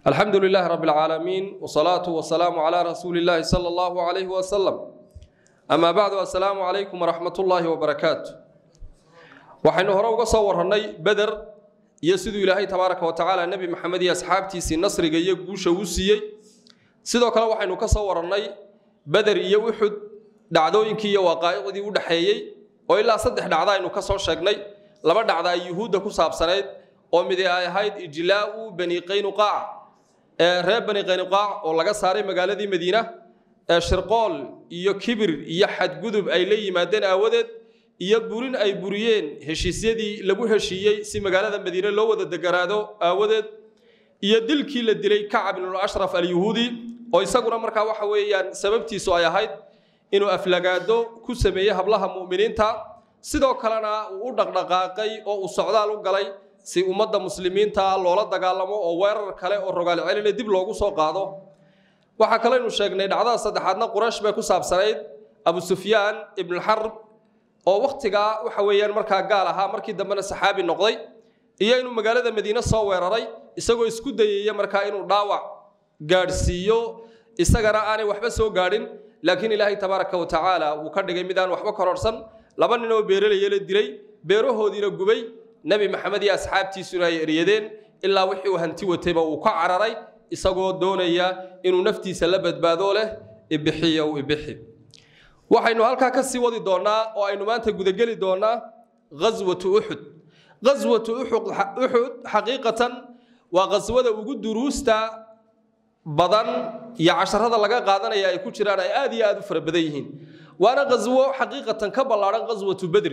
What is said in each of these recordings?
الحمد لله رب العالمين والصلاة والسلام على رسول الله صلى الله عليه وسلم أما بعد السلام عليكم ورحمة الله وبركاته وحين هروق صورني بدر يسد إلهي تبارك وتعالى النبي محمد أصحابتي سي نصر جاي جوش وسيي سيدو كلا وحين كصورني بدر يوحد دعدوينك يواقع ودي ودحيي وإلا صدح دعدا إنه كسر شجني لما دعدا يهود كسب سنة ومدي هايد إجلاء بني قينقاع reer bani qaynuqaac oo laga saaray magaaladii Madiina shirqool iyo kibir iyo xadgudub ay la yimaadeen aawadeed iyo burin ay buriyeen heshiisyadii lagu heshiiyay si magaalada Madiina loo wada degaraado aawadeed iyo dilkii la dilay Ka'b ibn al-Ashraf al-Yahudi oo isaguna markaa waxa weeyaan sababtiisu ay ahayd inuu aflagaado ku sameeyay hablaha muuminiinta sidoo kalena uu dhaqdhaqaaqay oo uu socdaal u galay si ummadda muslimiinta loola dagaalamo oo weerar kale oo rogaal celin dib loogu soo qaado waxa kale inuu sheegnay dhacdada saddexaadna Quraysh bay ku saabsanayd Abu Sufyaan ibn al-Harb oo waqtiga waxa weeyaan markaa gaal ahaa markii dambena saxaabi noqday iyo inuu magaalada Madiina soo weeraray isagoo isku dayay markaa inuu dhaawac gaarsiiyo isagana aanay waxba soo gaadhin laakiin Ilaahay tabaaraka wa tacaala uu ka dhigay midaan waxba kororsan laba nin oo beeralay la dilay beerahoodiina gubay نبي محمد يا أصحابتي سوري ريدين إلا وحي وهنتي وتبا وكعرري إسقوا دونيا إنه نفتي سلبت بادوله إبحية وإبحي وحين هالك كسي ودي دونا وإنه ما أنت جود جلي دونا غزوة أحد غزوة أحد حقيقة وغزوة وجود دروستا بدن يا عشر هذا لقى قادنا يا يكون شرانا آدي أدفر بديهين وأنا غزوة حقيقة كبل على غزوة بدر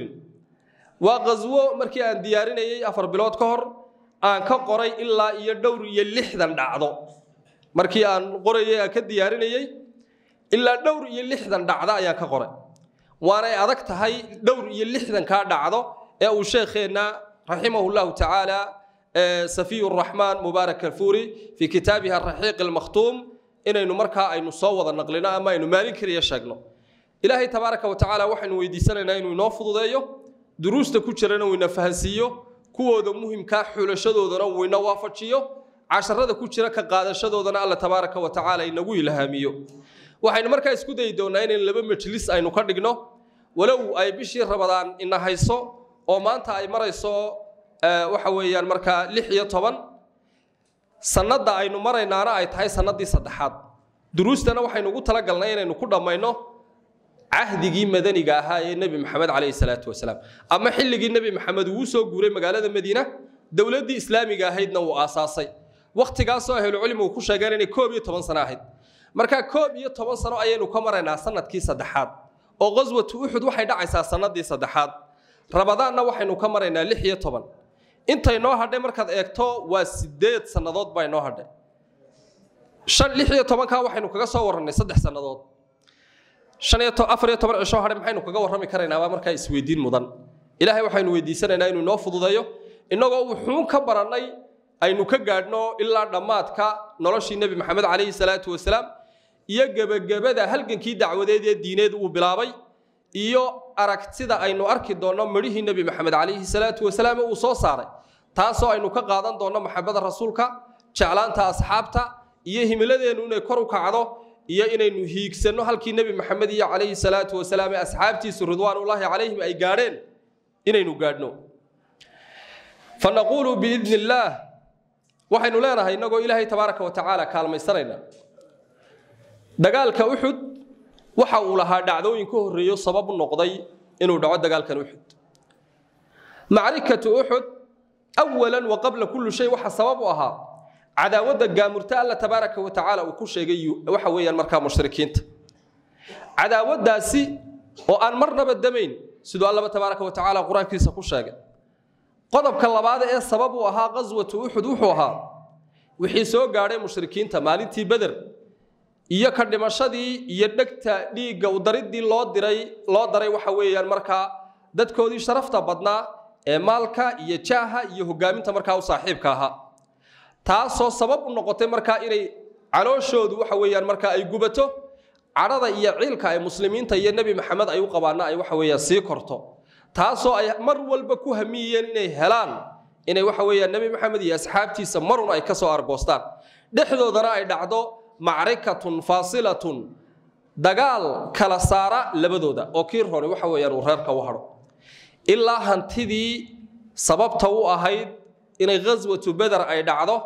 وغزوة مركي أن دياريني أفر بلاد كهر أن كقري إلا يدور يلحدن دعضو مركي أن قري كدياريني إلا دور يلحدن دعضا يا كقري وأنا أذكت هاي دور يلحدن كدعضو أو شيخنا رحمه الله تعالى سفي الرحمن مبارك الفوري في كتابها الرحيق المختوم إنه مركها أي نصوّد النقلنا أما إنه مالك ريشجنا إلهي تبارك وتعالى وحن ويديسنا إنه نافض ذيه دروسته كجرنا وينفهسيه كوده مهم كحلشدودنا وينوافجيه عشرة كجرا كقادشدودنا الله تبارك وتعالى إنه يلهميه وحين مركز isku day doonaa in laba majlis aynu ka dhigno walow ay bishii Ramadaan in hayso oo maanta ay marayso waxa weeyaan marka 16 sanada aynu maraynaana ay tahay sanadii saddexaad duruustana waxaynu ugu tala galnay inaynu ku dhamayno عهدي مدني جاها النبي محمد عليه الصلاة والسلام أما حلق النبي محمد وسو جوري مقالة المدينة دولة دي إسلامي جاهدنا وأساسي وقت جاسوا أهل العلم وكوشة جارني كوبية 8 سنة واحد مركا كوبية 8 سنة أيين وكمرنا سنة كي صدحات أو غزوة أحد واحد عيسى سنة دي صدحات رمضان واحد وكمرنا لحية طبعا أنت ينوها ده مركز إكتو وسديت سنوات بينوها ده شن لحية طبعا كواحد وكجاسوا صدح سنوات شنيتو أفريت طبعا شهر محين وكجوا رمي كرينا ومركا إسويدين مضن إلهي وحين ويديسنا إنه نافض ذيه إنه وحون كبرناي أي نكجرنا إلا دمات كا نرش النبي محمد عليه الصلاة والسلام يجب ده هل كن كي دعوة دي الدينات وبلابي إيو أركتدا أي نأركض دونا مريه النبي محمد عليه الصلاة والسلام وصاصاره تاسو أي نكجادن دونا محمد الرسول كا شعلان تأصحابته يهم الذي إنه كرو كعضو iyo inaynu hiigsano halkii nabi maxamed iyo calayhi salaatu wasalaam asxaabtiisu ridwaanullaahi calayhim ay gaareen inaynu gaadhno fanaqulu biidnillaah waxaynu leenahay inagoo ilaahay tabaaraka wa tacaala kaalmaysanayna dagaalka uxud waxa uu lahaa dhacdooyin ka horreeyo sabab u noqday inuu dhaco dagaalkan uxud macrikatu uxud awalan wa qabla kulli shay waxa sabab u ahaa عداوة جامرتا الله تبارك وتعالى وكل شيء وحويا المركب مشركين عداوة داسي وأن مرنا بالدمين سيدو الله تبارك وتعالى قرآن كيسا كل شيء قضب كلا بعد إيه السبب وها غزوة أحد وحوها وحيسو قاري مشركين تمالين تي بدر إياك الدمشقي يدك ليج ودريد دي لا دري وحويا المركب دتكو دي شرفتا بدنا مالكا يجاها يهجامين تمركا وصاحبكها taasoo sabab u noqotay marka inay calooshoodu waxa weeyaan marka ay gubato carada iyo ciilka ay muslimiinta iyo nabi maxamed ay u qabaana ay waxa weeyaan sii korto taasoo ay mar walba ku hamiyeen inay helaan inay waxa weeyaan nabi maxamed iyo asxaabtiisa marun ay ka soo argoostaan dhexdoodana ay dhacdo macrikatun faasilatun dagaal kala saara labadooda oo kii hore waxa weeyaan uu reerka u haro ilaa hantidii sababta u ahayd inay ghazwatu badr ay dhacdo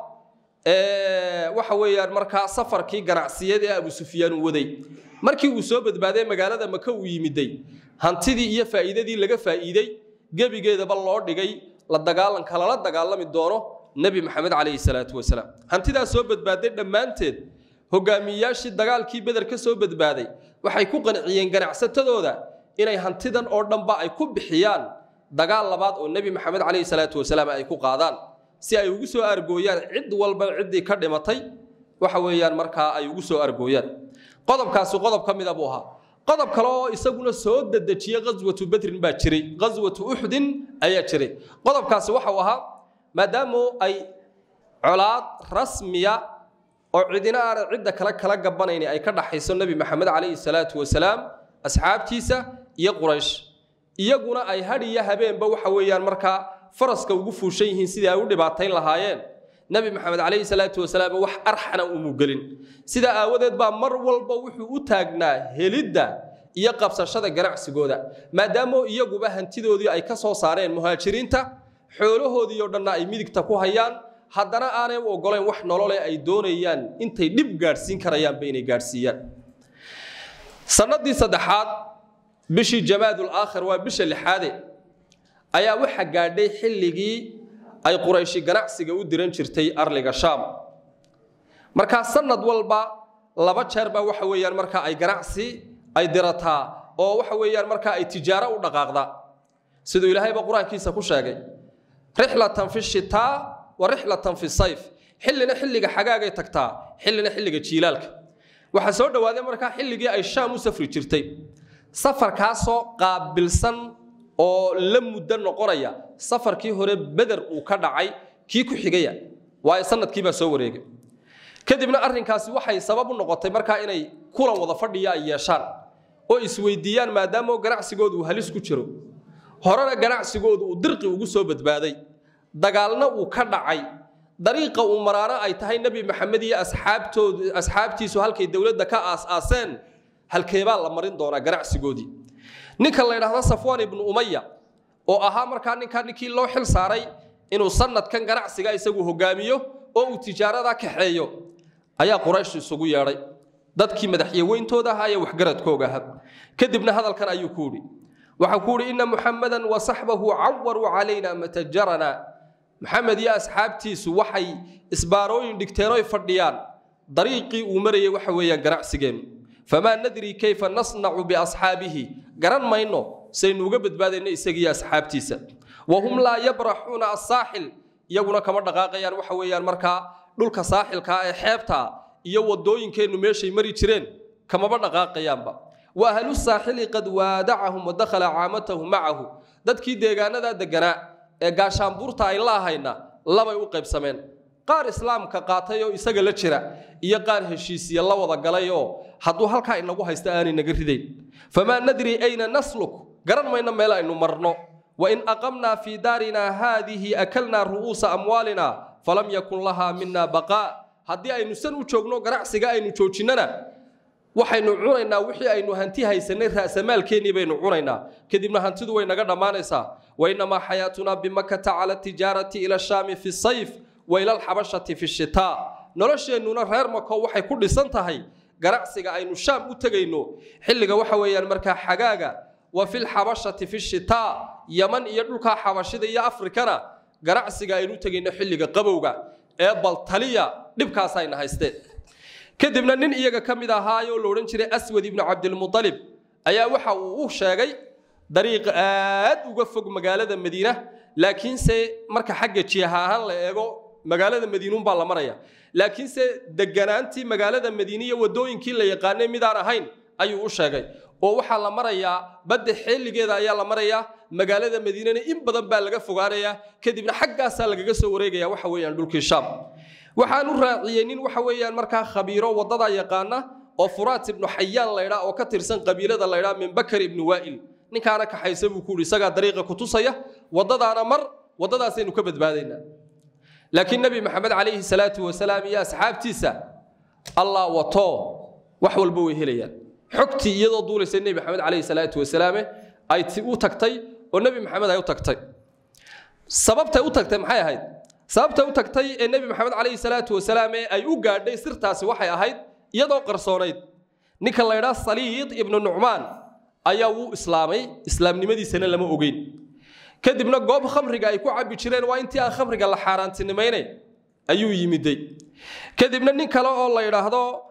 waxa weeyaan markaa safarkii ganacsiyada ee Abu Sufyaan uu waday markii uu soo badbaaday magaalada Maka uu yimiday hantidii iyo faa'iidadii laga faa'iiday gabigeedaba loo dhigay la dagaalami doono nabi maxamed calayhi salaatu wasalaam hantidaa soo badbaaday dhammaanteed hogaamiyaashii dagaalkii Badr ka soo badbaaday waxay ku qanciyeen ganacsatadooda inay hantidan oo dhanba ay ku bixiyaan dagaal labaad oo nabi maxamed calayhi salaatu wasalaam ay ku qaadaan si ay ugu soo argooyaan cid walba cidii ka dhimatay waxa weeyaan markaa ay ugu soo argooyaan qodobkaasi qodob ka mid ah buu ahaa qodob kale oo isaguna soo dadajiyay ghazwatu badr baa jiray ghazwatu uhud ayaa jiray qodobkaasi waxa uu ahaa maadaama ay colaad rasmiya oo cidina aan cidda kala gabanayni ay ka dhaxayso nabi maxamed calayhi salaatu wasalaam asxaabtiisa iyo quraysh iyaguna ay hadiya habeenba waxa weeyaan markaa faraska ugu fuushan yihiin sidii ay u dhibaateyn lahaayeen nabi maxamed calayhi salaatu wasalaam wax arxana umu gelin sida aawadeed baa mar walba wuxuu u taagnaa helidda iyo qabsashada ganacsigooda maadaama iyaguba hantidoodii ay ka soo saareen muhaajiriinta xoolahoodii oo dhan ay midigta ku hayaan haddana aanay u ogoleen wax nolol ay doonayaan intay dib gaarsiin karayaan inay gaarsiiyaan sanadii saddexaad bishii jamaadul aakhir waa bisha lixaade ayaa waxa gaadhay xilligii ay qurayshi ganacsiga u diran jirtay arliga shaam marka sanad walba laba jeer ba waxa weeyaan marka ay ganacsi ay dirataa oo waxa weeyaan marka ay tijaaro u dhaqaaqda sidoo ilaahay ba quraankiisa ku sheegay rihlatan fi shitaa wa rihlatan fi sayf xillina xilliga xagaagay tagtaa xillina xilliga jiilaalka waxa soo dhawaaday marka xilligii ay shaam u safri jirtay safarkaasoo qaabilsan oo la muddo noqonaya safarkii hore Badr uu ka dhacay kii ku xigaya waa sanadkii ba soo wareegay kadibna arrinkaasi waxay sabab u noqotay marka inay kulan wada fadhiya ay yeeshaan oo isweydiiyaan maadaama ganacsigoodu uu halis ku jiro horena ganacsigoodu uu dirqi ugu soo badbaaday dagaalna uu ka dhacay dariiqa uu maraana ay tahay nabi maxamed iyo asxaabtiisu halkay dawladda ka aaseen halkeebaa la marin doona ganacsigoodii ninka la yiraahdo Safwan ibn Umayya oo ahaa markaa ninkii loo xil saaray inuu sanadkan ganacsiga isagu hogaamiyo oo uu tijaarada ka xeeyo ayaa Quraysh isugu yeeray dadkii madaxweyntooda ahaa ee waxgaradkooga ahaa kadibna hadalkan ayuu ku yiri waxa ku yiri inna Muhammadan wa sahbahu awwaru alayna matajarana Muhammad iyo asxaabtiisu waxay isbaarooyin dhigteen oo fadhiyaan dariiqii uu marayay waxa weeyaan ganacsigeenu فما ندري كيف نصنع بأصحابه قرن ما إنه سينوجا بدبادين إسقي أصحابتيسا وهم لا يبرحون الساحل يقولون كمان دقائق وحويان مركا دول كساحل كحيبتا يودوين كأنه ماشي مري ترين كما بدقائق يامبا وأهل الساحل قد وادعهم ودخل عامته معه دت كي دجانا دجنا قاشام بورتا الله هينا لما يوقف سمين قار إسلام كقاطيو إسقى لتشرا يقار هشيسي الله وضع قليو حدو هالكا إنه هيستأني نجردين فما ندري أين نسلك قرن ما إنما لا إنه مرنو وإن أقمنا في دارنا هذه أكلنا رؤوس أموالنا فلم يكن لها منا بقاء هدي أي نسنو تشوجنو قرأسي أي نشوجننا وحين عرينا وحي أي نهنتيها يسنر رأس مال كيني بين عرينا كدمنا هنتدو وين قدر ما نسا وإنما حياتنا بمكة على التجارة إلى الشام في الصيف وإلى الحبشة في الشتاء نرش إنه نهر مكة وحي كل سنتهي قرأسيga aynu shaam u tagayno xilliga waxa weeyaan marka xagaaga wa fil habashati fi shita yaman iyo dhulka xabashida iyo afrikana qaraacsiga aynu tagayno xilliga qabowga ee baltaliya dibkaas ayna haysteen kadibna nin iyaga kamid ahaayo loo oran jiray Aswad ibn Abdul Muttalib ayaa waxa uu u sheegay dariiq aad uga fog magaalada Madiina laakiin se marka xagga jihahan la eego magaalada Madiina baa la maraya laakiin se deganaantii magaalada Madiina wadooyinkii la yaqaanay mid aan ahayn ayuu u sheegay oo waxa la marayaa badda xilligeeda ayaa la marayaa magaalada Madiina in badan baa laga fogaanaya kadibna xaggaas laga soo wareegaya waxa weeyaan dhulkii Shaam waxaan u raaciyeen waxa weeyaan marka khabiiro wadada yaqaana oo Furaat ibn Hayyan la yiraahdo oo ka tirsan qabiilada la yiraahdo min Bakr ibn Wa'il ninkaana ka xaysan uu ku isaga dariiqa ku tusaya wadadaana mar wadadaas aynu ka badbaadayna لكن نبي محمد عليه الصلاة والسلام يا أصحاب تيسا الله وطو وحول بوي هليا حكتي يضو دول النبي محمد عليه الصلاة والسلام أي تيو تكتي والنبي محمد أيو تكتي سببت أو تكتي محايا هاي سببت أو تكتي النبي محمد عليه الصلاة والسلام أي أوجاد دي سرتاس وحيا هاي يضو قرصونيد نيك الله يراس صليد ابن النعمان أيو إسلام نمدي سنة لما أوجين كدبنا قوب خمرق أي كوعب بيشرين وإنتي خمرق الله حاران تنميني أيو يمدي كدبنا نيك الله يراهدو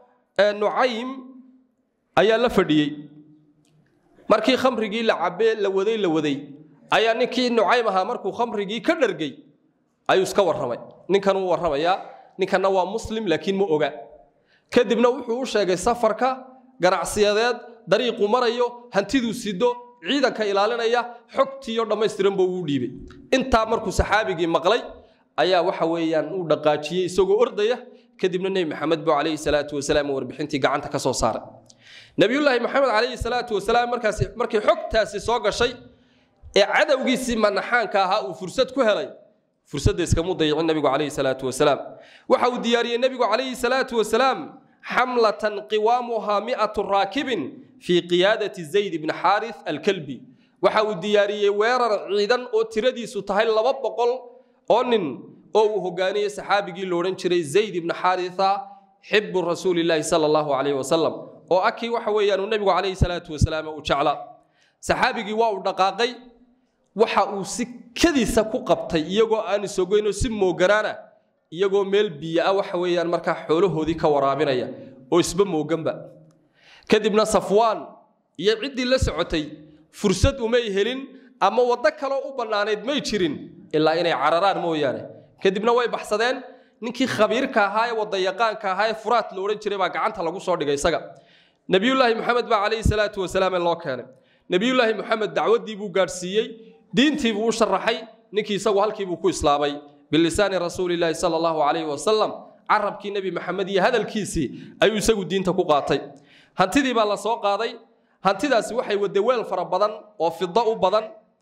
نعيم أي لفدي markii khamrigii la cabay la waday ayaa ninkii nucaymaha markuu khamrigii ka dhargay ayuu iska warramay ninkan uu warramaya ninkanna waa muslim laakiin ma oga kadibna wuxuu u sheegay safarka ganacsiyadeed dariiqu marayo hantidu sido ciidanka ilaalinaya xogtiyo dhameystiran buu u dhiibay inta markuu saxaabigii maqlay ayaa waxa weeyaan uu dhaqaajiyay isagoo ordaya kadibna nabi maxamed buu alayhi salaatu wasalaam warbixintii gacanta ka soo saaray نبي الله محمد عليه الصلاة والسلام مركي حكتاسي سوق شيء عدوغي سيما حانكاها وفرصت كهلي فرصت اسكمو ضيع النبي عليه الصلاة والسلام وحاو دياري النبي عليه الصلاة والسلام حملة قوامها 100 راكب في قيادة زيد بن حارث الكلبي وحاو دياري ويرر عيدا او تردي ستهي لبقل اونن او هغاني صحابي لورن جري زيد بن حارثة حب رسول الله صلى الله عليه وسلم oo aki waxa weeyaan nabigu kaleey salaatu wasalaam uu jeclaa saxaabigi waa uu dhaqaaqay waxa uu si kadiisa ku qabtay iyagoo aan soo goyno si moogaraana iyagoo meel biyo ah waxa weeyaan marka xoolahoodii ka waraabinaya oo isba mooganba kadibna safwaan iyo cidii la socotay fursad uma helin ama wada kale u banaaneed ma jirin ilaa inay cararaan mooyaane kadibna way baxsadeen ninkii khabiirka ahaa ee wada yaqaanka ahaa ee furaat loo oran jiray baa gacanta lagu soo dhigay isaga نبي الله محمد عليه الصلاة والسلام الله كان نبي الله محمد دعوة دي بو قارسيي دينتي بو شرحي نكي سوى هالكي بو كو إسلامي باللسان رسول الله صلى الله عليه وسلم عرب كي نبي محمد هذا الكيسي أي يسوي دين تكو قاطي هانتي دي بالله سوى قاضي هانتي دا سوحي ودوال فرب بدن وفي الضوء بدن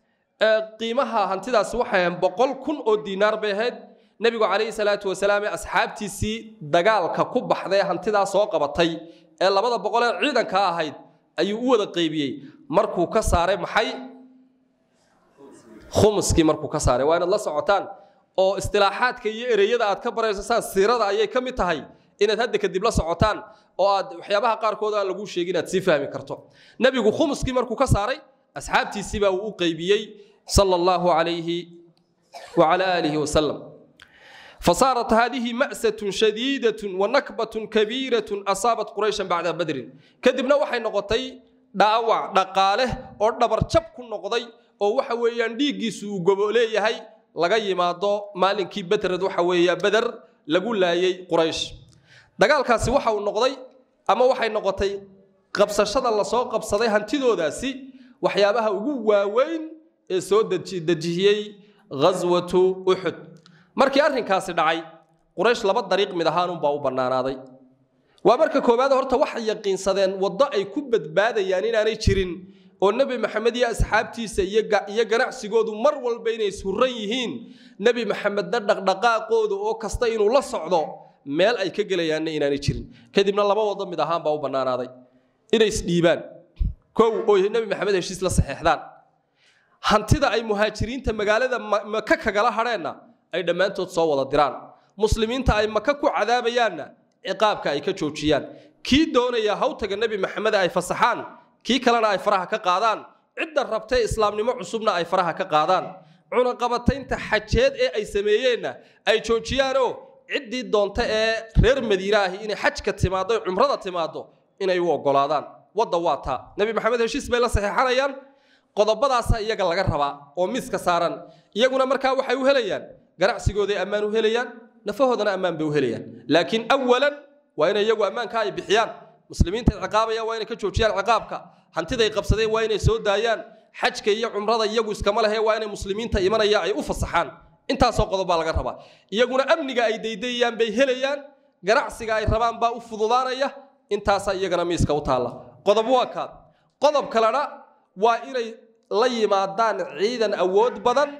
قيمها هانتي دا سوحي بقول كن أو دينار بهد نبي عليه الصلاة والسلام أصحاب تيسي دقال ككوب حذي هانتي دا سوى قبطي ee labada boqol ee ciidanka ahayd ayuu u wada qaybiyay markuu ka saaray maxay khumski markuu ka saaray waa in la socotaan oo istilaaxaadka iyo ereyada aad ka baraysaan siirada ayay ka mid tahay inaad hadda kadib la socotaan oo aad waxyaabaha qaar kood aan lagu sheegin aad si fahmi karto nabigu khumski markuu ka saaray asxaabtiisii baa uu qaybiyay sallallahu alayhi wa ala alihi wa sallam فصارت هذه مأسة شديدة ونكبة كبيرة أصابت قريشا بعد بدر كدبنا وحي نقطي داوع دقاله أو دبر شبك نقضي أو وحويان ديجيسو قبولي هاي لغاية ما دو مالكي بدر وحويا بدر لقول لا يي قريش دقال كاسي وحو نقضي أما وحي نقطي قبصة شد الله سوق قبصة دي هنتدو داسي وحيابها وقوة وين سود دجيهي غزوة أحد markii arrinkaasi dhacay quraysh laba dariiq mid ahaan baa u banaanaaday waa marka koobaad horta wax yaqiinsadeen wada ay ku badbaadayaan inaanay jirin oo nabi maxamed iyo asxaabtiisa iyo ganacsigoodu mar walba inay suran yihiin nabi maxamed dhaqdhaqaaqooda oo kasta inuu la socdo meel ay ka galayaan inaanay jirin kadibna laba wada mid ahaan baa u banaanaaday inay isdhiibaan koow oo nabi maxamed heshiis la saxeexdaan hantida ay muhaajiriinta magaalada Makka kagala hadheena ay dhamaantood soo wada diraan muslimiinta ay Makka ku cadaabayaanna ciqaabka ay ka joojiyaan kii doonaya hawtaga nabi maxamed ay fasaxaan kii kalena ay faraha ka qaadaan cidda rabtay islaamnimo cusubna ay faraha ka qaadaan cunaqabataynta xajeed ee ay sameeyeenna ay joojiyaan oo ciddii doonta ee reer Madiina ah inay xajka timaado umrada timaado inay u ogolaadaan wada waata nabi maxamed heshiis bay la saxeexanayaan qodobadaas iyaga laga rabaa oo miska saaran iyaguna markaa waxay u helayaan ganacsigooda ammaan u helayaan nafahoodana ammaan bay u helayaan laakiin awalan waa in iyagu ammaanka ay bixiyaan muslimiinta ciqaabaya waa inay ka joojiyaan ciqaabka hantida ay qabsadeen waa inay soo daayaan xajka iyo umrada iyagu iskama lahayn waa inay muslimiinta imanaya ay u fasaxaan intaas oo qodob baa laga rabaa iyaguna amniga ay deydayaan bay helayaan ganacsiga ay rabaan baa u fududaanaya intaas iyagana miiska u taala qodob waa ka qodob kalena waa inay la yimaadaan ciidan awood badan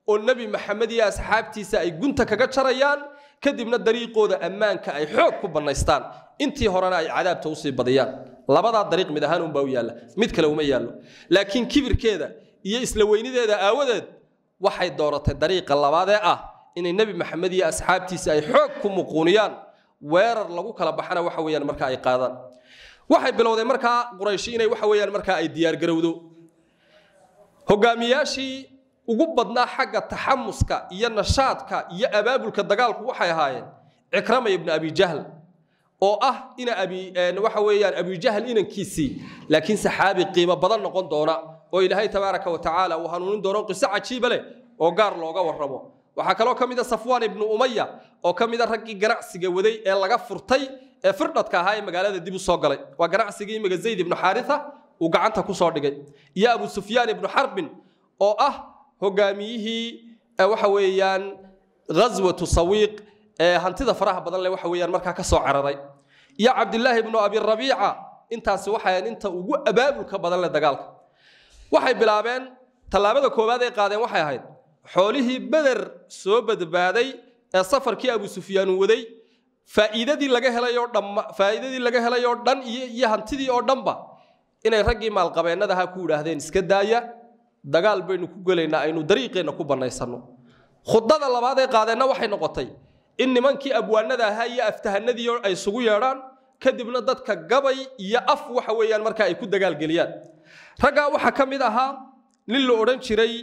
oo nabi maxamed iyo asxaabtiisa ay gunta kaga jarayaan kadibna dariiqooda ammaanka ay xoog ku banaystaan intii horena ay cadaabta u sii badiyaan labada dariiq mid ahaan baa u yaala mid kale uma yaalo laakiin kibirkeeda iyo isla weynideeda aawadeed waxay dooratay dariiqa labaad ee ah inay nabi maxamed iyo asxaabtiisa ay xoog ku muquuniyaan weerar lagu kala baxana waxa weeyaan marka ay qaadaan waxay bilowday marka quraysh inay waxa weeyaan marka ay diyaar garowdo hogaamiyaashii ugu badnaa xagga taxamuska iyo nashaadka iyo abaabulka dagaalku waxay ahaayeen ikrama ibn abi jahl oo ah ina waxa weeyaan abi jahl inankiisii laakiin saxaabi qiimo badan noqon doona oo ilaahay tabaaraka wa tacaala uu hanuunin doono qiso cajiib leh oo gaar looga warramo waxa kale oo kamid ah safwan ibn umayya oo kamid ah raggii ganacsiga waday ee laga furtay ee firdadka ahaa ee magaalada dib u soo galay waa ganacsigii imaga zayd ibn haritha uu gacanta ku soo dhigay iyo abu sufyaan ibn harbin oo ah hogaamiyihii waxa weeyaan ghazwatu sawiq ee hantida faraha badan leh waxa weeyaan marka ka soo cararay iyo abdullah ibn abi rabiica intaas waxay inta ugu abaabulka badan leh dagaalka waxay bilaabeen talaabada koowaad ee qaadeen waxay ahayd xoolihii badar soo badbaaday ee safarkii abu sufyaan waday faa'iidadii laga helay oo dhan iyo hantidii oo dhanba inay raggii maalqabeennada ku yiraahdeen iska daaya dagaal baynu ku galeynaa aynu dariiqeena ku banaysano khudada labaad ee qaadeenna waxay noqotay in nimankii abwaanada ahaa iyo aftahanadii ay isugu yeedhaan kadibna dadka gabay iyo af waxa weeyaan marka ay ku dagaal galiyaan ragga waxa kamid ahaa nin la oran jiray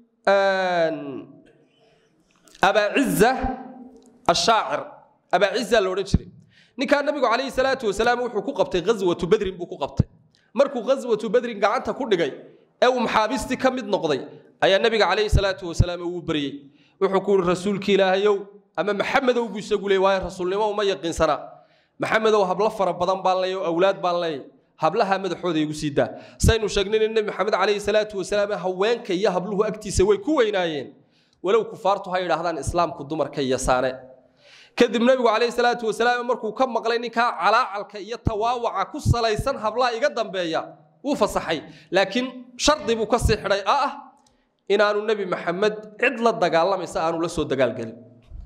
aba izza ash-sha'ir aba izza la oran jiray ninka nabigu kaleey salaatu wasalaam wuxuu ku qabtay ghazwatu badr buu ku qabtay markuu ghazwatu badr gacanta ku dhigay ee uu maxaabisti kamid noqday ayaa nabiga kaleey salaatu wasalaam uu bariyay wuxuu ku rasuulka ilaahayow ama maxamed uu isagu leeyahay rasuulnimo uma yaqiinsana maxamed oo habla fara badan baan leeyo awlaad baan leeyo hablaha madaxooda igu siidaa saynu sheegnay in nabi maxamed kaleey salaatu wasalaam haweenka iyo habluhu agtiisa way ku weynaayeen walow kufaartu hay yiraahdaan islaamku dumarka iyo saane kadib nabigu kaleey salaatu wasalaam markuu ka maqlay ninka calaacalka iyo tawaawaca ku salaysan hablaha iga dambeeya uu fasaxay laakiin shardi buu ka sii xidhay inaanu nabi maxamed cid la dagaalamaysa aanu la soo dagaalgalin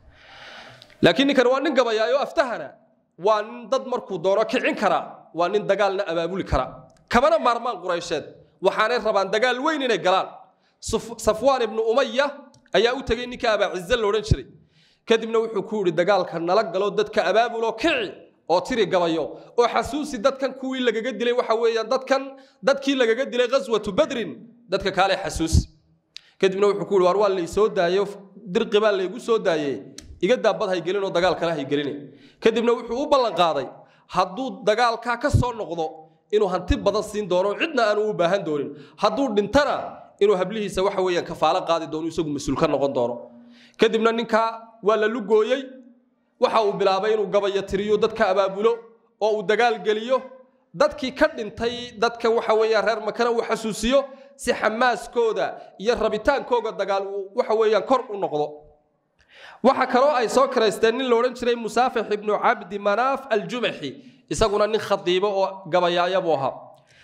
laakiin ninkan waa nin gabayaayo aftahana waa nin dad markuu doono kicin kara waa nin dagaalna abaabuli kara kamana maarmaan quraysheed waxaanay rabaan dagaal weyn inay galaan safwan ibn umayya ayaa u tagay ninka aba izza la oran jiray kadibna wuxuu ku yiri dagaalka nala galo dadka abaabulo kici oo tiri gabayo oo xasuusi dadkan kuwii lagaga dilay waxa weeyaan dadkii lagaga dilay ghazwatu badrin dadka kale xasuusi kadibna wuxuu ku yiri war waa la soo daayo dirqi baa la igu soo daayay iga daabad hay gelin oo dagaal kala hay gelin kadibna wuxuu u ballan qaaday hadduu dagaalka ka soo noqdo inuu hanti badan siin doono cidna aanu u baahan doonin hadduu dhintana inuu hablihiisa waxa weeyaan kafaala qaadi doono isagu mas'uul ka noqon doono kadibna ninka waa la lugooyay waxa uu bilaabay inuu gabayo tiriyo dadka abaabulo oo uu dagaal galiyo dadkii ka dhintay dadka waxa weeyaan reer makana uu xasuusiyo si xamaaskooda iyo rabitaankooda dagaal waxa weeyaan kor u noqdo waxa kale oo ay soo kareysteen nin la oran jiray Musaafih ibn Abd Manaf al-Jumahi isaguna nin khadiibo oo gabayaaya buu ahaa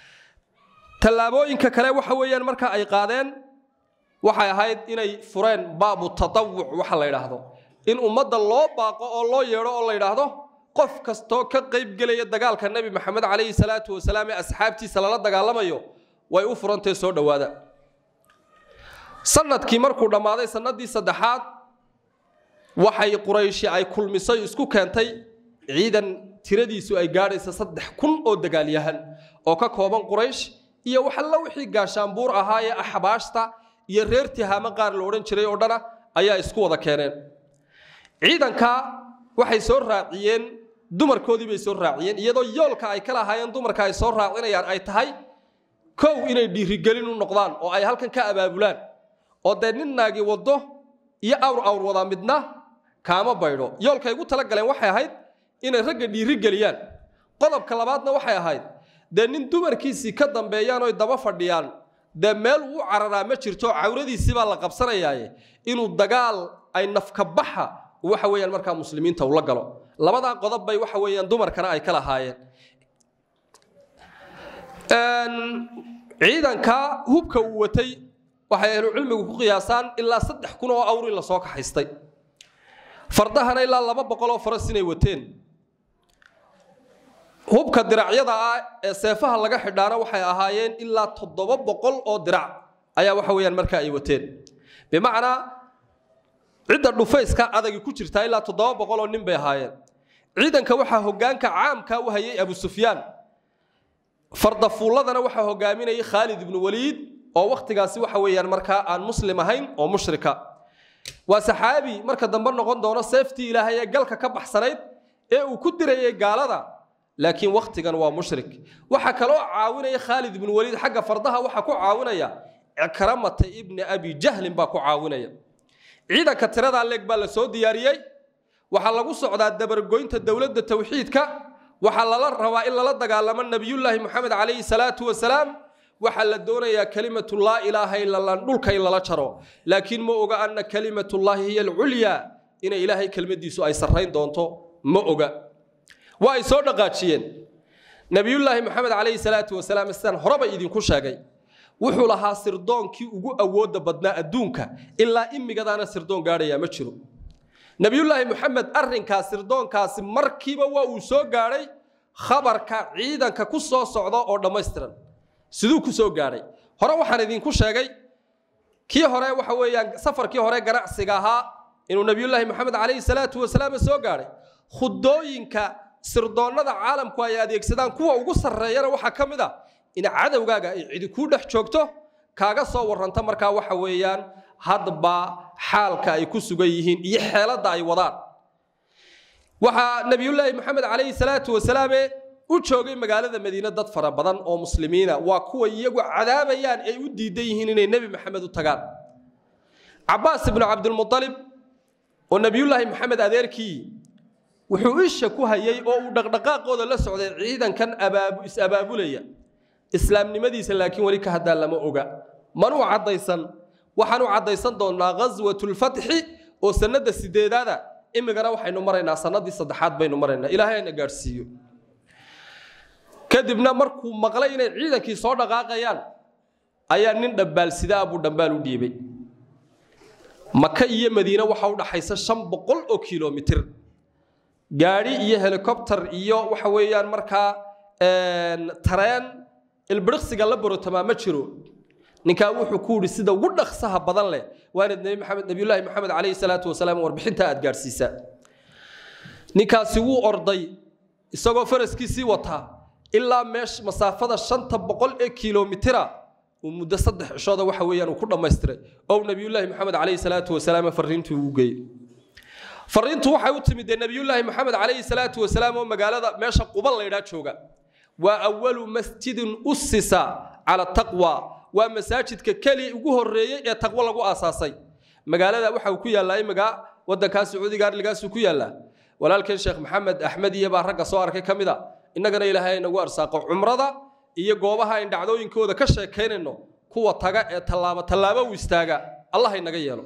talaabooyinka kale waxa weeyaan marka ay qaadeen waxay ahayd inay fureen baabu tatawuc waxa la yiraahdo in ummadda loo baaqo oo loo yeero oo la yiraahdo qof kasto ka qayb galaya dagaalka nabi maxamed kaleey salaatu wasalaam ee asxaabtiisa la dagaalamayo way u furantay soo dhawaada sanadkii markuu dhamaaday sanadii saddexaad waxay qurayshi ay kulmisay isku keentay ciidan tiradiisu ay gaaraysa 3,000 oo dagaalyahan oo ka kooban quraysh iyo waxa la wixii gaashaanbuur ahaa ee axbaashta iyo reer tihaama qaar la oran jiray oo dhana ayaa isku wada keeneen ciidanka waxay soo raaciyeen dumarkoodii bay soo raaciyeen iyadoo yoolka ay kala hayeen dumarka ay soo raacinayaan ay tahay koow inay dhiirigelin u noqdaan oo ay halkan ka abaabulaan oo nin naagi wado iyo awr wada midna kaama baydo yoolka ay ugu tala galeen waxay ahayd inay ragga dhiirigeliyaan qodobka labaadna waxay ahayd nin dumarkiisii ka dambeeyaan oo daba fadhiyaan meel uu cararaa ma jirto cawradiisii baa la qabsanayaaye inuu dagaal ay nafka baxa waxa weeyaan marka muslimiinta uu la galo labada qodob bay waxa weeyaan dumarkana ay kala haayeen ciidanka hubka uu watay waxay ahlu cilmigu ku qiyaasaan ilaa 3,000 oo awr la soo kaxaystay fardahana ilaa 200 oo faras inay wateen hubka diracyada ee seefaha laga xidhaana waxay ahaayeen ilaa 700 oo dirac ayaa waxa weeyaan marka ay wateen bimaana cida dhufayska adag ku jirta ilaa 700 oo nin bay ahaayeen ciidanka waxa hogaanka caamka u hayay Abu Sufyaan fardafuuladana waxa hogaaminayay Khalid ibn Walid oo waqtigaasi waxa weeyaan marka aan muslim ahayn oo mushrika waa saxaabi marka dambe noqon doona safety ilaahay ee galka ka baxsanayd ee uu ku dirayay gaalada laakiin waqtigan waa mushrik waxa kale oo caawinaya Khalid ibn Walid xagga fardaha waxa ku caawinaya Ikramata ibn Abi Jahl baa ku caawinaya ciidanka tirada leeg baa la soo diyaariyay waxa lagu socdaa dabargoynta dawladda tawxiidka waxa la rabaa in la dagaalamo nabiyullaahi Muhammad alayhi salatu wasalaam waxa la doonayaa kalimatu la ilaaha illa allah dhulka in la jaro laakiin ma oga anna kalimatu allah hiya al-ulya ina ilaahay kelmadiisu ay sareyn doonto ma oga way soo dhaqaajiyeen nabiyullaahi Muhammad alayhi salatu wasalaam istaan horaba idin ku sheegay wuxuu lahaa sirdoonkii ugu awooda badnaa adduunka ilaa imigadaana sirdoon gaaraya ma jiro nabiyullaahi Muhammad arrinkaas sirdoonkaasi markiiba waa uu soo gaaray khabarka ciidanka ku soo socdo oo dhameystiran sidoo ku soo gaaray hore waxaan idin ku sheegay kii hore waxa weeyaan safarkii hore ganacsiga ahaa inuu nabiyullaahi Muhammad alayhi salatu wasalaam soo gaaray khudooyinka sirdoonada caalamku ay adeegsadaan kuwa ugu sareeyana waxa kamid ah in cadawgaaga ay cid ku dhex joogto kaaga soo warranta marka waxa weeyaan hadba xaalka ay ku sugan yihiin iyo xeelada ay wadaan waxa nabiyullaahi Muhammad alayhi salatu wasalaam u joogay magaalada Madiina dad fara badan oo muslimiina waa kuwa iyagu cadaabayaan ay u diidan yihiin inay nabi Muhammad u tagaan Abbas ibn Abdul Muttalib oo nabiyullaahi Muhammad adeerkii wuxuu isha ku hayay oo uu dhaqdhaqaaqooda la socday ciidankan abaabulaya islaamnimadiisa laakiin wali ka hadaa lama oga manu cadaysan waxaanu cadaysan doonaa ghazwatul fath oo sanada 8aada imigana waxaynu maraynaa sanadii 3aad baynu maraynaa ilaahay na gaarsiiyo kadibna markuu maqlay inay ciidankii soo dhaqaaqayaan ayaa nin dhabaalsida abu dhambaal u dhiibay Makka iyo Madiina waxa u dhaxaysa 500 oo kiiloomitir gaari iyo helicopter iyo waxa weeyaan marka tareen ilbiriqsiga la baro tamaama jiro ninka wuxuu ku yiri sida ugu dhaqsaha badan leh waanad nabiyullaahi Muhammad alayhi salatu wasalaam warbixinta aad gaarsiisa ninkaasi wuu orday isagoo faraskiisii wata ilaa meesh masaafada 500 ee kiiloomitir muddo 3 cishood waxa weeyaan uu ku dhameystiray oo nabiyullaahi Muhammad alayhi salatu wasalaam fariintu u geeyay fariintu waxay u timid nabiyullaahi Muhammad alayhi salatu wasalaam oo magaalada meesha Quba la yiraahdo jooga waa awwalu masjidin ussisa ala taqwa waa masaajidka kali ugu horeeyay ee taqwa lagu aasaasay magaalada waxa uu ku yaalaa imaga wadanka Sacuudiga arligaas ku yaala walaalkeen Sheekh Maxamed Ahmed iyo baa ragga soo arkay kamida inagana ilaahay nagu arsaaqo umrada iyo goobaha in dhacdooyinkooda ka sheekeynayno kuwa taga ee tallaabo u istaaga Allah inaga yeelo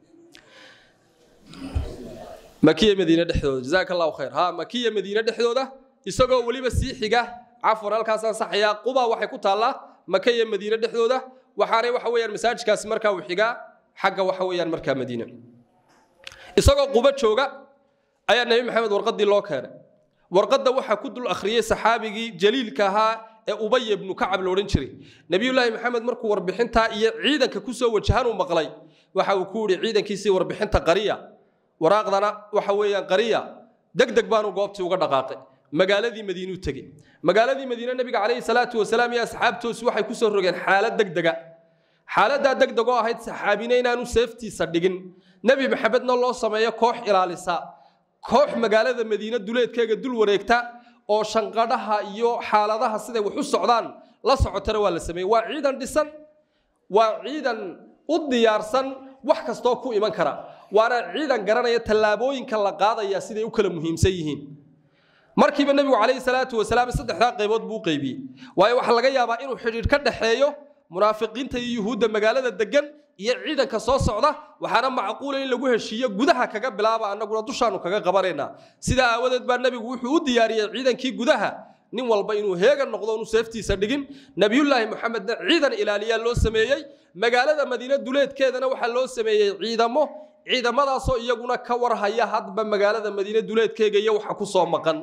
Makiya Madiina dhexdooda jazaakallahu khayr ha Makiya Madiina dhexdooda isagoo waliba sii xiga afar halkaas saxiya Quba waxay ku taala Makiya Madiina dhexdooda waxaanay waxa weeyaan masaajidkaas markaa uu xiga xagga waxa weeyaan markaa Madiina isagoo Quba jooga ayaa Nabi Maxamed warqadii loo keenay warqada waxa ku dul akhriyay saxaabigii jaliilka ahaa ee Ubay ibn Ka'ab la oran jiray nabiyullaahi Maxamed markuu warbixinta iyo ciidanka ku soo wajahan uu maqlay waxa uu ku yiri ciidankiisii warbixinta qariya waraaqdana waxa weeyaan qariya degdeg baanu goobtii uga dhaqaaqay magaaladii Madiina u tagay magaaladii Madiina nabiga kaleey salaatu wasalaam iyo asxaabtoos waxay ku soo rogeen xaalad degdega xaaladda degdeg oo ahayd saxaabiina inaanu safetiisa dhigin nabi Maxamedna loo sameeyo koox ilaalisa koox magaalada Madiina duleedkeega dul wareegta oo shanqadhaha iyo xaaladaha sida wax u socdaan la socotana waa la sameeyay waa ciidan dhisan waa ciidan u diyaarsan wax kasto ku iman kara waana ciidan garanaya tallaabooyinka la qaadaya sida ay u kala muhiimsan yihiin markiiba nabigu kaleey salaatu wasalaam saddexda qaybood buu qaybiyay waayo waxa laga yaabaa inuu xiriir ka dhaxeeyo munaafiqiinta iyo yuhuudda magaalada degan iyo ciidanka soo socda waxaana macquul in lagu heshiiyo gudaha kaga bilaaba annaguna dushaanu kaga qabanayna sida aawadeed baa nabigu wuxuu u diyaariyay ciidankii gudaha nin walba inuu heegan noqdo inuu seeftiisa dhigin nabiyullaahi maxamedna ciidan ilaaliyaa loo sameeyey magaalada madiina duleedkeedana waxaa loo sameeyey ciidamadaasoo iyaguna ka warhaya hadba magaalada madiina duleedkeega iyo waxa ku soo maqan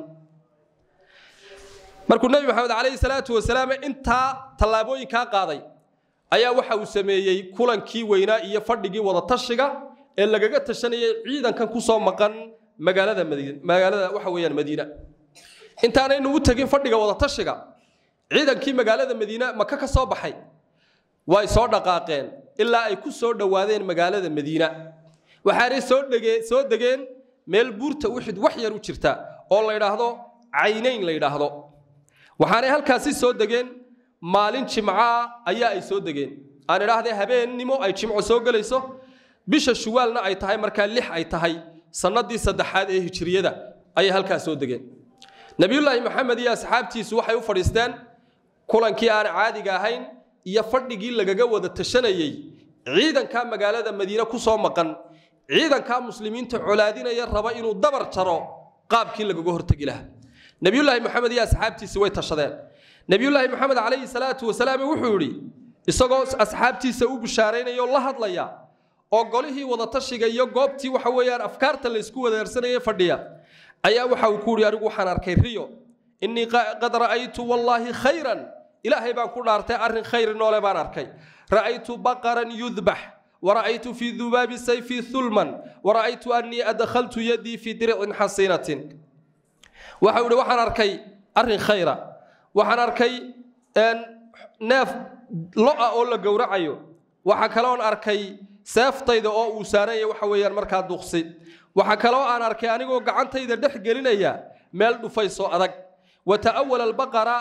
markuu nabi maxamed calayhi salaatu wasalaam intaa tallaabooyinkaa qaaday ayaa waxa uu sameeyey kulankii weynaa iyo fadhigii wada tashiga ee lagaga tashanayay ciidankan ku soo maqan magaalada waxa weeyaan madiina intaanaynu u tagin fadhiga wada tashiga ciidankii magaalada madiina maka ka soo baxay way soo dhaqaaqeen ilaa ay ku soo dhawaadeen magaalada madiina waxaanay soo degeen meel buurta Uxud wax yar u jirta oo la yiraahdo Caynayn la yiraahdo waxaanay halkaasi soo degeen maalin jimca ayaa ay soo degeen aan iraahday habeennimo ay jimco soo galayso bisha Shuwaalna ay tahay markaa 6 ay tahay sanadii saddexaad ee hijriyada ay halkaas soo degeen nabiyullaahi maxamed iyo asxaabtiisu waxay u fadhiisteen kulankii aan caadiga ahayn iyo fadhigii lagaga wada tashanayay ciidanka magaalada madiina ku soo maqan ciidanka muslimiinta colaadinaya raba inuu dabar jaro qaabkii lagaga hortagi lahaa nabiyullaahi maxamed iyo asxaabtiisu way tashadeen nabiyullaahi maxamed calayhi salaatu wasalaam wuxuu yiri isagoo asxaabtiisa u bishaareynayo la hadlaya oo golihii wada tashiga iyo goobtii waxa weeyaan afkaarta la isku wadaarsanayay fadhiya ayaa waxa uu ku yiri anigu waxaan arkay riyo inni qad ra'aytu wallahi khayran ilaahay baan ku dhaartay arrin khayr noole baan arkay ra'aytu baqaran yudbah ورأيت في ذباب السيف ثلما ورأيت أني أدخلت يدي في درع حصينة وحاول وحن أركي أرن خيرا وحن أركي أن ناف لقى أولا جورعيو وحكلون أركي سيف طيد أو وساري وحويا المركز دخسي وحكلون أنا أركي أنا جو قعنت إذا دح جرينا مال دفيسو أذك وتأول البقرة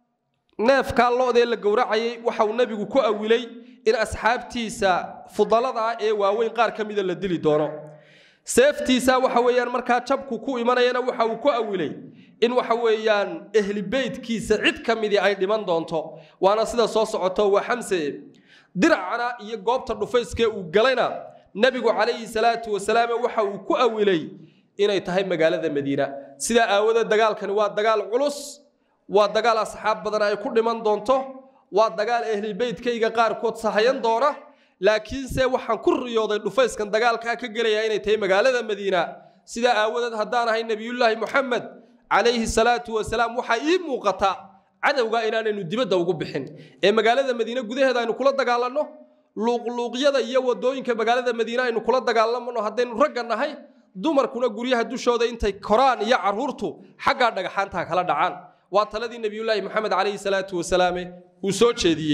ناف كان الله ذي الجورعي وحاول النبي كأولي إن أصحابتيسا فضلضا إيه واوين قار كميدا لدلي دورو سيفتيسا وحويان مركا تشبكو كو إيمانيانا وحاو كو أولي إن وحويان أهل بيت كيسا عد كميدي أي ديمان دونتو وانا سيدا صوصعتو وحمسي درعنا إيه قوبتا نفيسكي وقالينا نبيقو عليه الصلاة والسلام وحاو كو أولي إن يتهي مقالة مدينة سيدا آودا دقال كان واد دقال علوس واد دقال أصحاب بدنا يكون ديمان دونتو ودجال أهل البيت كيجا قار كوت صحيان دورة لكن سوحن كل رياضة نفيس كان دجال كجري يعني تي مقالة المدينة سيدا أودت هدانا هاي النبي الله محمد عليه الصلاة والسلام وحيم مقطع عدا وقائنا إنه ندبده وقبحن مقالة المدينة جذي هذا إنه كل دجال إنه لوقيا ذا يو دوين كمقالة المدينة إنه كل دجال إنه هدين رجعنا هاي دمر كنا جوريها دوش هذا أنت كران يا عرورته حاجة دجحانتها كلا دعان واتلذي النبي الله محمد عليه الصلاة والسلام وسوت شديد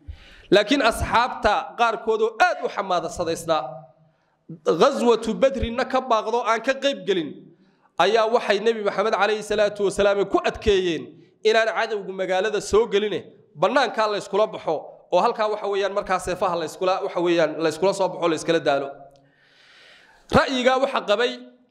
لكن أصحابتا قار كودو آد وحماد الصديسنا غزوة بدر النكب باغضو عن كقيب قلن أيا وحي النبي محمد عليه الصلاة والسلام كؤد كيين إن أنا عدو مقالة السوق قلنه بنان كان الله يسكولا بحو وهل كان وحويان مركز سيفاه الله يسكولا وحويان الله يسكولا صبحو الله يسكولا دالو رأيي وحقبي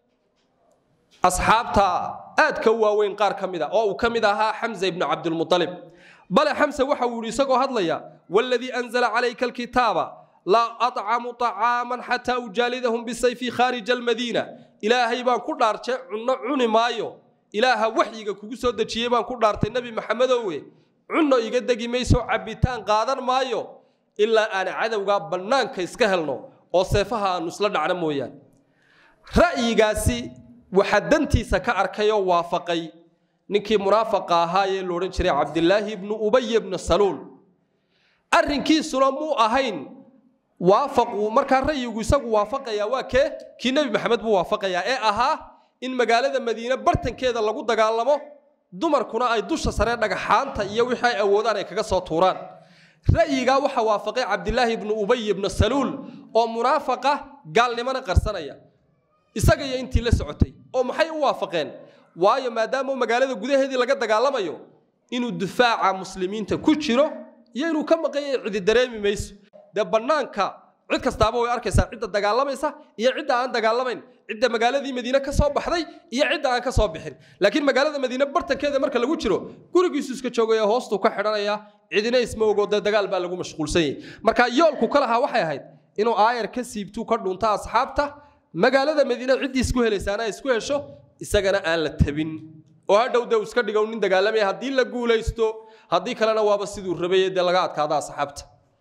أصحابتا آد كواوين قار كمدا أو كمداها حمزة بن عبد المطلب بل حمزة وحوري سقو هضليا والذي أنزل عليك الكتاب لا أطعم طعاما حتى أجالدهم بالسيف خارج المدينة إلهي بان كل دارتي عنا مايو إله وحيك كوسو دجيه بان كل دارتي النبي محمد وي عنا يقدقي ميسو عبيتان قادر مايو إلا أنا عدو قاب بنان كيسكهلنو أو سيفها نسلد على مويان رأيي قاسي وحدنتي سكا أركيو وافقي ninkii munaafaqa ahaayee loo oran jiray Abdullah ibn Ubay ibn Salul arrinkiisuna muu ahayn waafaqu marka rayigu isagu waafaqaya waa kii Nabi Maxamed buu waafaqaya ee ahaa in magaalada Madiina bartankeeda lagu dagaalamo dumarkuna ay dusha sare dhagaxaanta iyo wixii ay awoodaan ay kaga soo tuuraan rayiga waxa waafaqay Abdullah ibn Ubay ibn Salul oo munaafaqa gaalnimada qarsanaya isaga iyo intii la socotay oo maxay u waafaqeen waayo maadaama magaalada gudaheedii laga dagaalamayo inuu difaaca muslimiinta ku jiro iyo inuu ka maqayo cid dareemi mayso de banaanka cid kastaaba way arkaysaa cid dagaalamaysa iyo cid aan dagaalamayn cid magaaladii Madiina ka soo baxday iyo cid aan ka soo bixin laakiin magaalada Madiina bartankeeda marka lagu jiro gurigiisu iska joogaya hoostu ka xidhanaya cidina isma ogo dagaal baa lagu mashquulsan yahay marka yoolku kala waxa ahayd inuu aayar ka siibtu ka dhunta asxaabta magaalada Madiina cid isku helaysaana isku hesho isagana aan la tabin oo hadhow de iska dhigow nin dagaalamay hadii la guulaysto hadii kalena waaba sidoo rabay ee laga adkaada asxaabta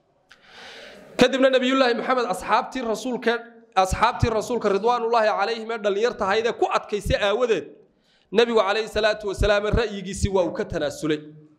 kadibna nabiyullaahi maxamed asxaabtii rasuulka ridwaanullaahi calayhim ee dhalinyartahayde ku adkaysay aawadeed nabigu calayhi salaatu wasalaam ra'yigiisi waa uu ka tanaasulay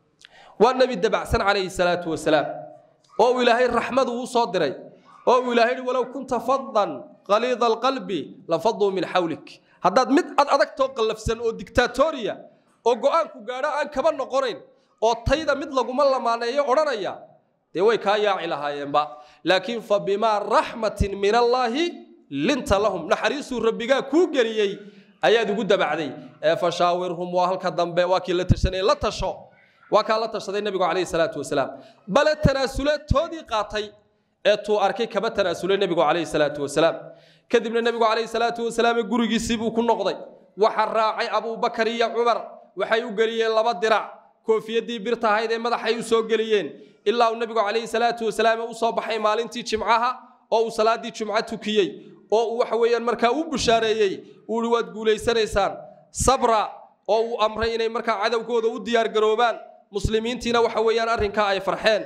waa nabi dabacsan calayhi salaatu wasalaam oo ilaahay raxmadu uu soo diray oo ilaahay walaw kunta faddan qaliid alqalbi la faddu min hawlik haddaad mid adagtoo qallafsan oo dictatoriya oo go'aan ku gaadha aan kaba noqonayn oo tayda mid laguma lamaaneeyo oranaya de way ka yaaci lahaayeenba laakiin fa bima rahmatin min allahi linta lahum naxariisu rabbiga ku galiyay ayaad ugu dabacday fa shaawirhum wa halka dambe waa kii la tashanay la tasho waa ka la tashaday nabigu calayhi salaatu wasalaam bal tanaasulaatoodii qaatay ee tuu arkay kaba tanaasulay nabigu calayhi salaatu wasalaam kadibna nabigu calayhi salaatu wasalaam gurigiisii buu ku noqday waxa raacay Abu Bakar iyo Umar waxay u galiyeen laba dirac koofiyadii birta ahayd ee madaxay u soo galiyeen ilaa uu nabigu calayhi salaatu wasalaam u soo baxay maalintii jimcaha oo uu salaadii jumca tukiyay oo uu waxa weeyaan markaa u bushaareeyay uu waad guuleysanaysaan sabra oo uu amray inay markaa cadawgooda u diyaar garoobaan muslimiintiina waxa weeyaan arrinka ay farxeen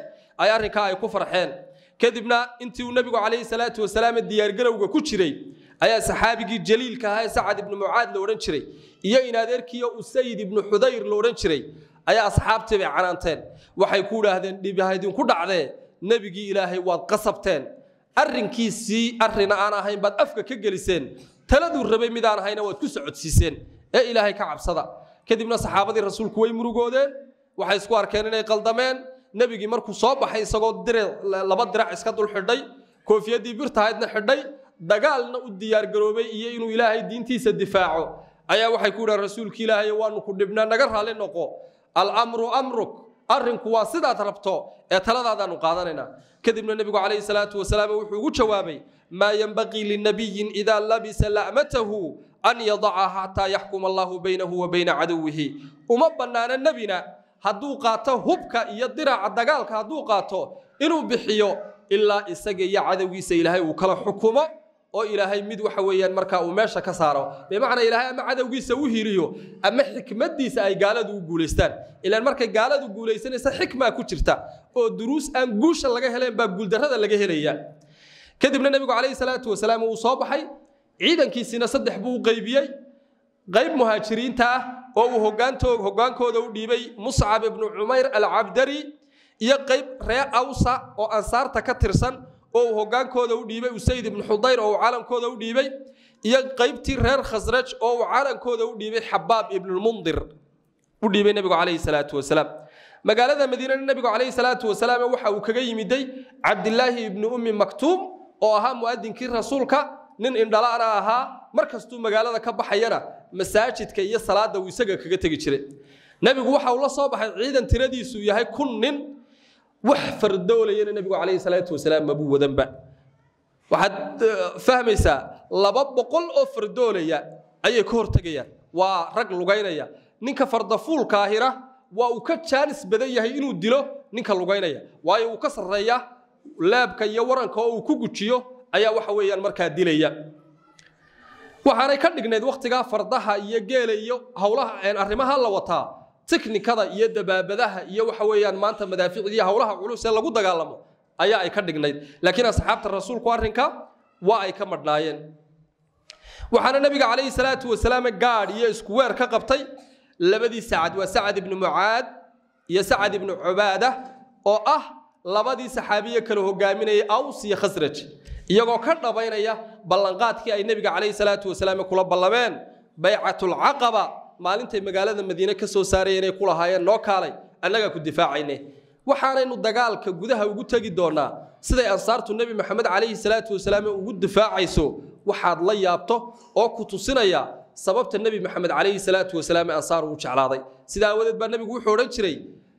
ay ku farxeen kadibna intii uu nabigu calayhi salaatu wasalaam diyaar garowga ku jiray ayaa saxaabigii jaliilka ahaa Sa'ad ibn Mu'aad la oran jiray iyo inaadeerkiyo Usayd ibn Hudayr la oran jiray ayaa asxaabtii bay canaanteen waxay ku yiraahdeen dhibahaydin ku dhacday nabigi ilaahay waad qasabteen arrinkiisii arrina aan ahayn baad afka ka geliseen taladu rabay mid aan ahayna waad ku socodsiiseen ee ilaahay ka cabsada kadibna saxaabadii rasuulku way murugoodeen waxay isku arkeen inay qaldameen nabigi markuu soo baxay isagoo laba dirac iska dul xidhay koofiyadii birtahaydna xidhay dagaalna u diyaar garoobay iyo inuu ilaahay diintiisa difaaco ayaa waxay ku yiraahdeen rasuulkii ilaahay waanu ku dhibnaa naga raali noqo al-amru amruk arrinku waa sidaad rabto ee taladaadanu qaadanayna kadibna nabigu calayhi salaatu wasalaam wuxuu ugu jawaabay ma yanbaqi linabiyyin idha labisa la'matahu an yada'a hatta yahkum Allahu baynahu wa bayna aduwihi uma banaana nabina hadduu qaato hubka iyo diraca dagaalka hadduu qaato inuu bixiyo ilaa isaga iyo cadawgiisa ilaahay uu kala xukumo oo ilaahay mid waxa weeyaan marka uu meesha ka saaro beemacna ilaahay ama cadawgiisa u hiliyo ama xikmadiisa ay gaaladu u guuleystaan ilaa markay gaaladu guuleysanaysa xikma ku jirta oo duruus aan guusha laga heleen ba guuldarrada laga helaya kadibna nabigu calayhi salaatu wasalaam uu soo baxay ciidankiisina saddex buu qaybiyay qayb muhaajiriinta ah oo uu hogaankooda u dhiibay Mus'ab ibn Umayr al-Abdari iyo qayb reer Awsa oo ansaarta ka tirsan oo hogaankooda u dhiibay Usayd ibn Hudayr oo calankooda u dhiibay iyo qaybtii reer Khasraj oo calankooda u dhiibay Habab ibn al-Mundir u dhiibay nabigu calayhi salaatu wasalaam magaalada Madiina nabigu calayhi salaatu wasalaam waxa uu kaga yimiday Abdullah ibn Ummi Maktum oo ahaa muadinkii rasuulka nin indhalaana ahaa markastuu magaalada ka baxayana masaajidka iyo salaada uu isaga kaga tagi jiray nabigu waxa uu la soo baxay ciidan tiradiisu yahay 1000 nin wax fardoolayna nabigu calayhi salaatu wasalaam ma buu wadanba waxaad fahmaysaa 200 oo fardoolaya ayay ka hortagayaan waa rag lugaynaya ninka fardafuulka ahira waa uu ka jaanis badan yahay inuu dilo ninka lugaynaya waayo uu ka sareeya laabka iyo waranka oo uu ku gujiyo ayaa waxa weeyaan markaa dilaya waxaanay ka dhigneed waqtiga fardaha iyo geela iyo hawlaha arrimaha la wataa tiknikada iyo dabaabadaha iyo waxa weeyaan maanta madaafiicdiya hawlaha culus ee lagu dagaalamo ayaa ay ka dhigneed laakiin asxaabta rasuulku arrinka waa ay ka madnaayeen waxaana nabiga calayhi salaatu wasalaam gaad iyo isku weer ka qabtay labadii Sa'ad waa Sa'ad ibn Mu'aad iyo Sa'ad ibn Ubaada oo ah labadii saxaabiye kala hogaaminayay Aws iyo Khasraj iyagoo ka dhabaynaya ballanqaadkii ay nabiga calayhi salaatu wasalaam kula ballameen bay'atul aqaba maalintay magaalada Madiina ka soo saarayeen ay kula haayeen noo kaalay annaga ku difaacayne waxaanaynu dagaalka gudaha ugu tagi doonaa siday ansaartu nabi maxamed calayhi salaatu wasalaam ugu difaacayso waxaad la yaabto oo ku tusinaya sababta nabi maxamed calayhi salaatu wasalaam ansaar uu jeclaaday sidaa wadeed baa nabigu wuxuu oran jiray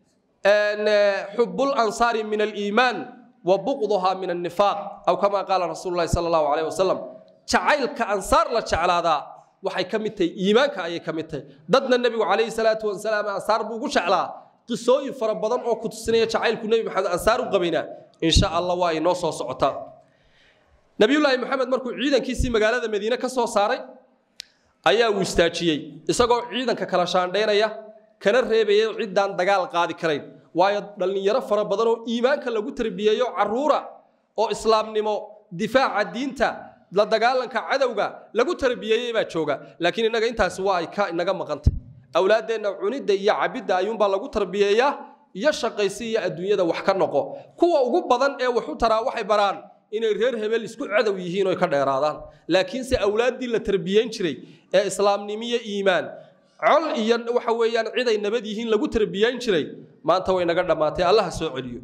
xubbul ansaari min al-iimaan وبغضها من النفاق أو كما قال رسول الله صلى الله عليه وسلم جعلك أنصار لا جعلادا waxay kamidtay iimaanka ay kamidtay dadna nabigu calayhi salaatu wasalaam ansaar buu ugu jeclaa qisooyin fara badan oo ku tusinaya jacaylku nabi maxamed ansaar u qabayna insha Allah waa inoo soo socota nabiyullaahi maxamed markuu ciidankiisii magaalada Madiina ka soo saaray ayaa uu istaajiyay isagoo ciidanka kala shaandheynaya kana reebaya ciidan dagaal qaadi karayn waayo dhalinyaro fara badan oo iimaanka lagu tarbiyeeyo caruura oo islaamnimo difaaca diinta la dagaalanka cadawga lagu tarbiyeeyay baa jooga laakiin inaga intaas waa ay ka inaga maqantay awlaadeena cunida iyo cabida ayuun baa lagu tarbiyeeyaa iyo shaqaysi iyo adduunyada wax ka noqo kuwa ugu badan ee wax u taraa waxay baraan inay reer hebel isku cadow yihiin oo ka dheeraadaan laakiin si awlaadii la tarbiyeyn jiray ee islaamnimo iyo iimaan col iyo waxa weeyaan cid ay nabad yihiin lagu tarbiyeyn jiray maanta way naga dhamaatay Allah soo celiyo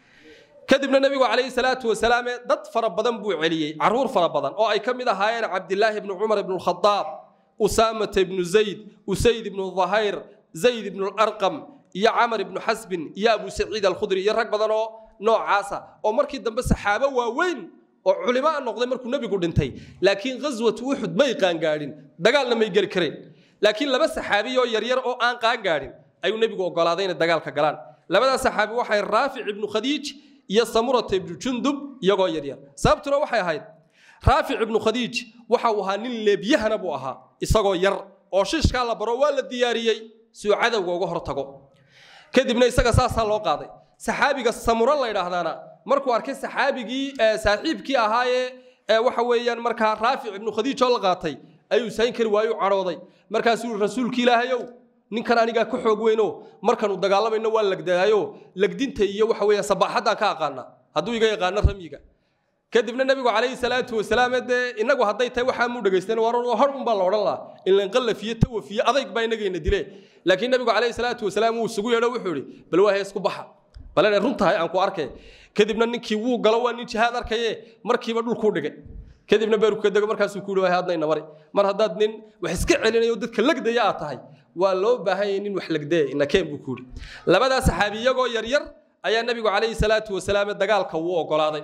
kadibna nabigu kaleey salaatu wasalaam dad fara badan buu celiyay caruur fara badan oo ay kamid ahaayeen Abdullah ibn Umar ibn al-Khattab Usama ibn Zayd Usayd ibn Dhuhair Zayd ibn al-Arqam iyo Amr ibn Hasb iyo Abu Sa'id al-Khudri iyo rag badan oo noocaasa oo markii dambe saxaabo waaweyn oo culimo noqday markuu nabigu dhintay laakiin ghazwat Uhud may qaan gaadhin dagaalna may gali kareen laakiin laba saxaabi oo yar yar oo aan qaan gaadhin ayuu nabigu ogolaaday in dagaalka galaan labada saxaabi waxay Rafi' ibn Khadij iyo Samurah ibn Jundub iyagoo yar yar sababtuna waxay ahayd Rafi' ibn Khadij waxa uu ahaa nin leebiyahana buu ahaa isagoo yar oo shishka la baro waa la diyaariyay si uu cadawga uga hortago kadibna isaga saasa loo qaaday saxaabiga Samura la yiraahdaana markuu arkay saxaabigii saaxiibkii ahaaye waxa weeyaan marka Rafi' ibn Khadij oo la qaatay ayuu sayn kari waayo carooday markaasuu rasuulkii Ilaahayow ninkan aniga ku xoog weyno markan uu dagaalamayna waa lagdaayo lagdinta iyo waxa weeyaan sabaxada ka aqaana haduu iga yaqaan ramiga kadibna nabigu kaleey salaatu wasalaam inagu haday tahay waxa mu dhageysteen war hor un baa la oran la in la qalafiyo tawafiyo adayg baa inageena dilay laakiin nabigu kaleey salaatu wasalaam uu sugu yeedho wuxuu yiri bal waa hees ku baxa bal aan runtahay aan ku arkay kadibna ninkii wuu galo waa nin jihaad arkaye markiiba dhulku dhigay kadibna beeru ka dago markaas uu ku yiri hadnayna mari mar hadaad nin wax iska celinayo dadka lagdaya aad tahay waa loo baahan yahay nin wax lagdaya inakeen buu ku yiri labada saxaabi iyagoo yar yar ayaa nabigu kaleey salaatu wasalaam dagaalka uu ogolaaday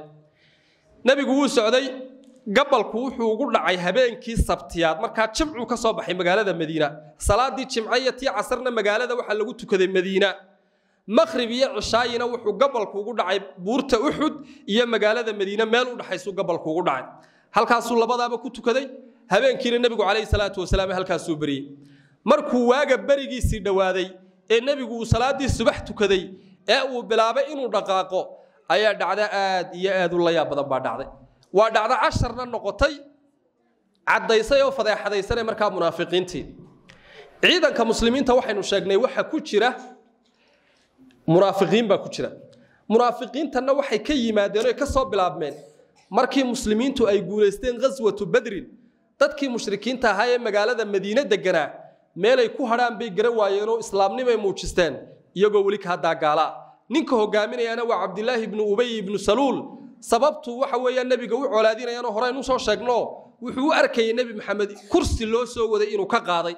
nabigu wuu socday gabalku wuxuu ugu dhacay habeenkii sabtiyaad marka jimcu ka soo baxay magaalada Madiina salaadii jimciyati casarna magaalada waxa lagu tukaday Madiina maghrib iyo cishaayina wuxuu gabalku ugu dhacay buurta Uhud iyo magaalada Madiina meel u dhaxayso gabalku ugu dhacay halkaas uu labadaaba ku tukaday habeenkiina nabigu kaleey salaatu wasalaam halkaas uu bariyay markuu waaga barigiisii dhawaaday ee nabigu uu salaadii subax tukaday ee uu bilaabay inuu dhaqaaqo ayaa dhacda aad iyo aad u la yaab badan baa dhacday waa dhacda 10 noqotay cadaysay oo fadeexadaysan marka munaafiqiintii ciidanka muslimiinta waxaynu sheegnay waxa ku jira munaafiqiin baa ku jira munaafiqiintana waxay ka yimaadeen oo ka soo bilaabmeen markii muslimiintu ay guuleysteen ghazwatu badr dadkii mushrikiinta ahaa ee magaalada Madiina deganaa meel ay ku hadaan bay garan waayeen oo islaamnimo ay muujisteen iyagoo wali ka dagaala ninka hogaaminayana waa Abdullah ibn Ubay ibn Salul sababtu waxa weeyaan nabiga uu colaadinayaan hore inuu soo sheegno wuxuu arkay nabi Maxamed kursi loo soo waday inuu ka qaaday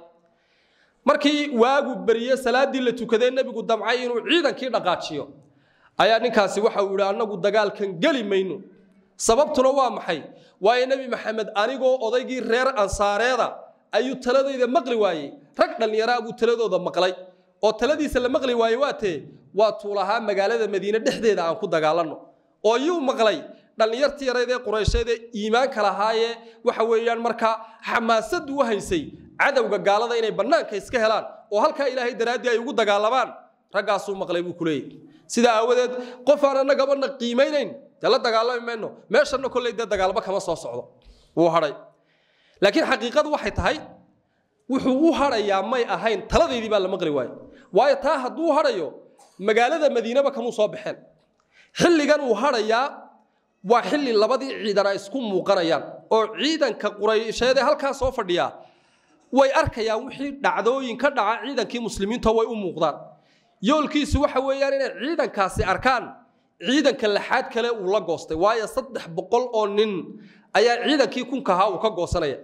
markii waagu bariye salaadii la tukaday nabigu damcay inuu ciidankii dhaqaajiyo ayaa ninkaasi waxa uu yiri anagu dagaalkan gali mayno sababtuna waa maxay waa nabi Maxamed anigoo odaygii reer ansaareeda ayuu taladayda maqli waayay rag dhalinyaro abu taladooda maqlay oo taladiisa la maqli waayay waa tuulaha magaalada Madiina dhexdeeda aan ku dagaalano oo yuu maqlay dhalinyartii yareedee Quraysheed iimaanka lahaaye waxa weeyaan marka xamaasad u haysay cadawga gaalada inay banaanka iska helaan oo halka Ilaahay daraadii ay ugu dagaalamaan ragaas uu maqlay buu kuleeyay sida aawadeed qof aan anaga bana qiimeeyeen la dagaalamayno meeshana kulay dagaalba kama soo socdo wuu haray laakiin xaqiiqadu waxay tahay wuxuu u harayaa may ahayn taladeedii baa la maqli waayay waayo taa haduu harayo magaalada Madiina ba kamu soo baxeen xilligan uu harayaa waa xilli labadii ciidan ay isku muuqanayaan oo ciidanka Quraysheed halkaas soo fadhiya way arkayaan wixii dhacdooyin ka dhaca ciidankii muslimiinta way u muuqdaan yoolkiisu waxa weeyaan in ciidankaasi arkaan ciidanka laxaad kale uu la goostay waayo 300 oo nin ayaa ciidankii kunkaha uu ka goosanaya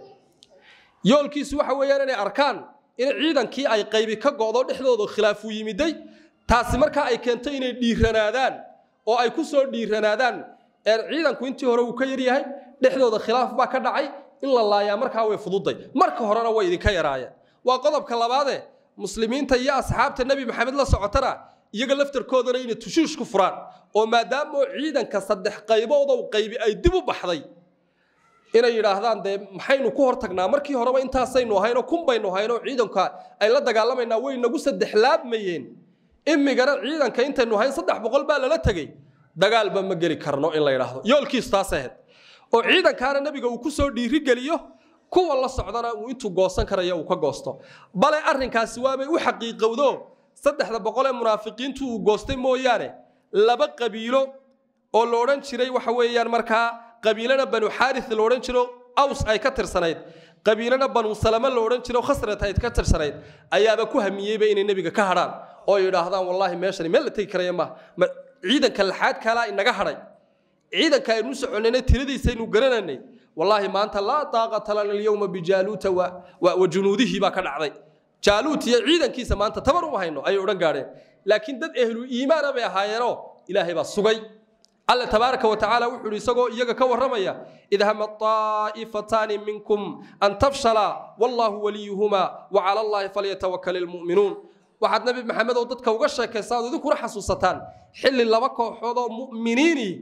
yoolkiisu waxa weeyaan in arkaan in ciidankii ay qaybi ka go'do dhexdooda khilaaf u yimiday taasi marka ay keentay inay dhiiranaadaan oo ay ku soo dhiiranaadaan ciidanku intii hore uu ka yar yahay dhexdooda khilaaf baa ka dhacay in la laayaa marka way fududay marka horena way idin ka yaraayeen waa qodobka labaad ee muslimiinta iyo asxaabta nabi Maxamed la socotana iyaga laftarkoodana inay tushiish ku furaan oo maadaama ciidanka 3 qaybood oo qaybi ay dib u baxday inay yiraahdaan de maxaynu ku hortagnaa markii horeba intaasaynu hayno kun baynu hayno ciidanka ay la dagaalamayna way nagu saddex laabmayeen imigana ciidanka intaynu hayn 300 baa lala tagay dagaalba ma geli karno in la yiraahdo yoolkiis taas ahayd oo ciidankaana nabiga uu ku soo dhiiri galiyo kuwa la socdana uu intuu goosan karayo uu ka goosto bale arrinkaasi waabay u xaqiiqowdo 300 ee munaafiqiintu uu goostay mooyaane laba qabiilo oo la oran jiray waxa weeyaan markaa qabiilana banu xaaris la oran jiro aws ay ka tirsanayd qabiilana banu salama la oran jiro khasrat ay ka tirsanayd ayaaba ku hamiyeyba inay nabiga ka hadhaan oo yiraahdaan wallahi meeshani meel la tagi karayo ma ciidanka laxaad kala inaga hadhay ciidanka aynu soconayna tiradiisa aynu garananay wallahi maanta la taaqata lana al-yawma bi jaluta wa junuudihi ba ka dhacday jalut iyo ciidankiisa maanta tabar u hayno ay oran gaareen laakiin dad ehlu iimaan bay ahaayeen ilaahay ba sugay الله تبارك وتعالى وحول يسقو إياك كورميا إذا هم الطائفتان منكم أن تفشلا والله وليهما وعلى الله فليتوكل المؤمنون وحد نبي محمد وضدك وقشة كساد ذكر حسوستان حل اللبك وحوض مؤمنيني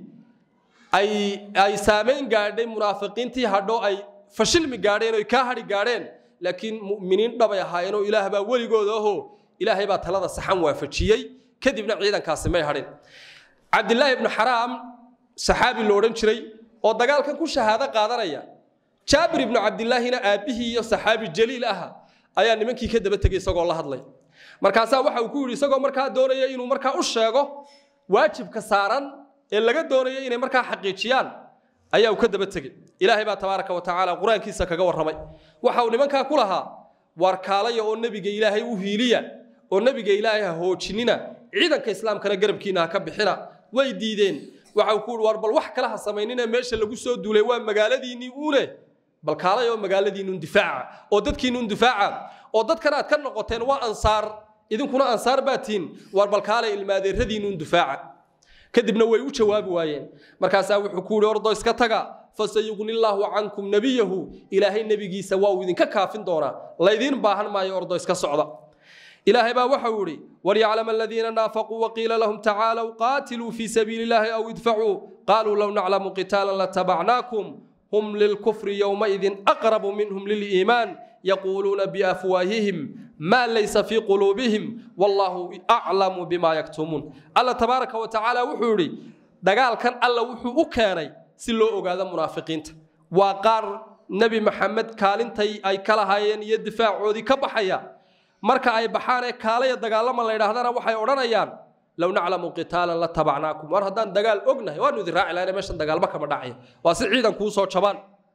أي سامين قاعدين منافقين تي هادو أي فشل مقاعدين ويكاهري قاعدين لكن مؤمنين ربي هاينو إله با ولي قوده إلهي با ثلاثة سحن وفتشيي كذبنا عيدا كاسمي هارين عبد الله بن حرام صحابي لورن شري oo dagaalkan ku shahaado qaadanaya Jabir ibn Abdullah ina aabihi iyo saxaabi jaliil ah ayaa nimankii ka daba tagay isagoo la hadlay markaas waxa uu ku yiri isagoo markaa doonaya inuu markaa u sheego waajibka saaran ee laga doonayo inay markaa xaqiijiyaan ayaa uu ka daba tagay Ilaahay baa tabaaraka wa tacaala quraankiisa kaga warramay waxa uu nimanka ku lahaa warkaalaya oo nabiga Ilaahay u hiiliya oo nabiga Ilaahay hoojinina ciidanka islaamkana garabkiina ka bixina way diideen waxa uu ku war bal wax kala sameeynina meesha lagu soo duulay waa magaaladiini uune bal kaalayo magaaladiinu difaaca oo dadkiinu difaaca oo dadkana aad ka noqoteen waa ansaar idinkuna ansaar baatiin war bal kaalay ilmaadeeradiinu difaaca kadibna way u jawaabi waayeen markaas wuxuu ku yiri ordo iska taga fasayugnillahu ankum nabiyahu ilaahay nabigiisa waa idinka kaafin doona la idin baahan maayo ordo iska socda إلهي با وحوري وليعلم الذين نافقوا وقيل لهم تعالوا قاتلوا في سبيل الله أو ادفعوا قالوا لو نعلم قتالا لاتبعناكم هم للكفر يومئذ أقرب منهم للإيمان يقولون بأفواههم ما ليس في قلوبهم والله أعلم بما يكتمون الله تبارك وتعالى وحوري دقال كان الله وحو أكاني سلو أقاد منافقين وقار نبي محمد كالنتي أي كالهاين يدفع عودي كبحيا marka ay baxaan kaalay dagaalama la yiraahdana waxay oranayaan law naclamu qitaalan la tabacnaakum war hadaan dagaal ognahay waanu idin raaci lahayn meeshan dagaalba kama dhacay waa si ciidan ku soo jabaan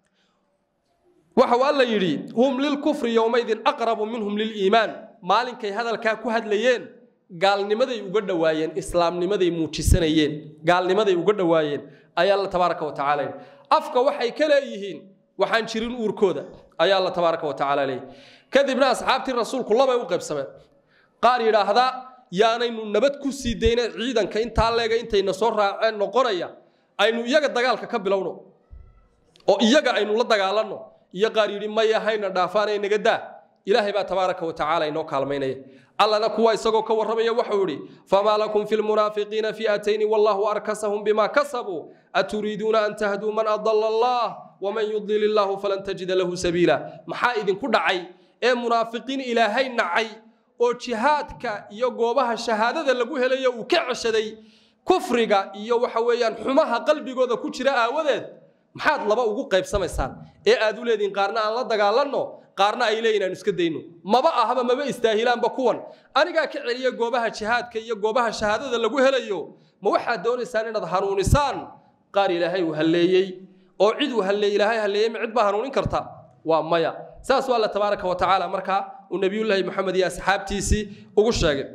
waxa wala yiri hum lil kufri yawmaydin aqrabu minhum lil iimaan maalinkay hadalka ku hadlayeen gaalnimaday uga dhawaayeen islaamnimaday muujisanayeen gaalnimaday uga dhawaayeen ayaa Allah tabaaraka wa tacaala afka waxay kala yihiin waxaan jirin uurkooda ayaa Allah tabaaraka wa tacaala leeyahay كذبنا أصحاب الرسول كلهم يوقف سمع قال هذا يعني إنه نبت كوسي دينا عيدا كإن تعلق إنت النصر نقرية أنه يجا دجال كقبلونه أو يجا أنه لا دجالنا يجا يري ما يهين دافعنا نجدا إلهي بقى تبارك وتعالى إنه كلامينه الله نكوا يسقوا كورمية وحوري فما لكم في المنافقين فئتين والله أركسهم بما كسبوا أتريدون أن تهدوا من أضل الله ومن يضلل الله فلن تجد له سبيلا محايد كدعي منافقين إلهي نعي أو جهادك يجوبها الشهادة اللي هي ليه وكعشدي كفرك يوحويان حماها قلبي جوده كشراء وذد محاد لبا وجو قيب سمسان أدول الذين قارنا الله دجالنا قارنا إلينا نسكدينه ما بقى هذا ما بقى يستاهلان بكون أنا جا كعلي يجوبها الشهادك يجوبها الشهادة اللي هي ليه ما واحد دون إنسان نظهرون إنسان قار إلهي وهالليي أو عيد وهاللي إلهي هاللي معد بهرون كرتا ومايا ساس الله تبارك وتعالى مركا والنبي الله محمد يا صحابتيسي وقول شاقر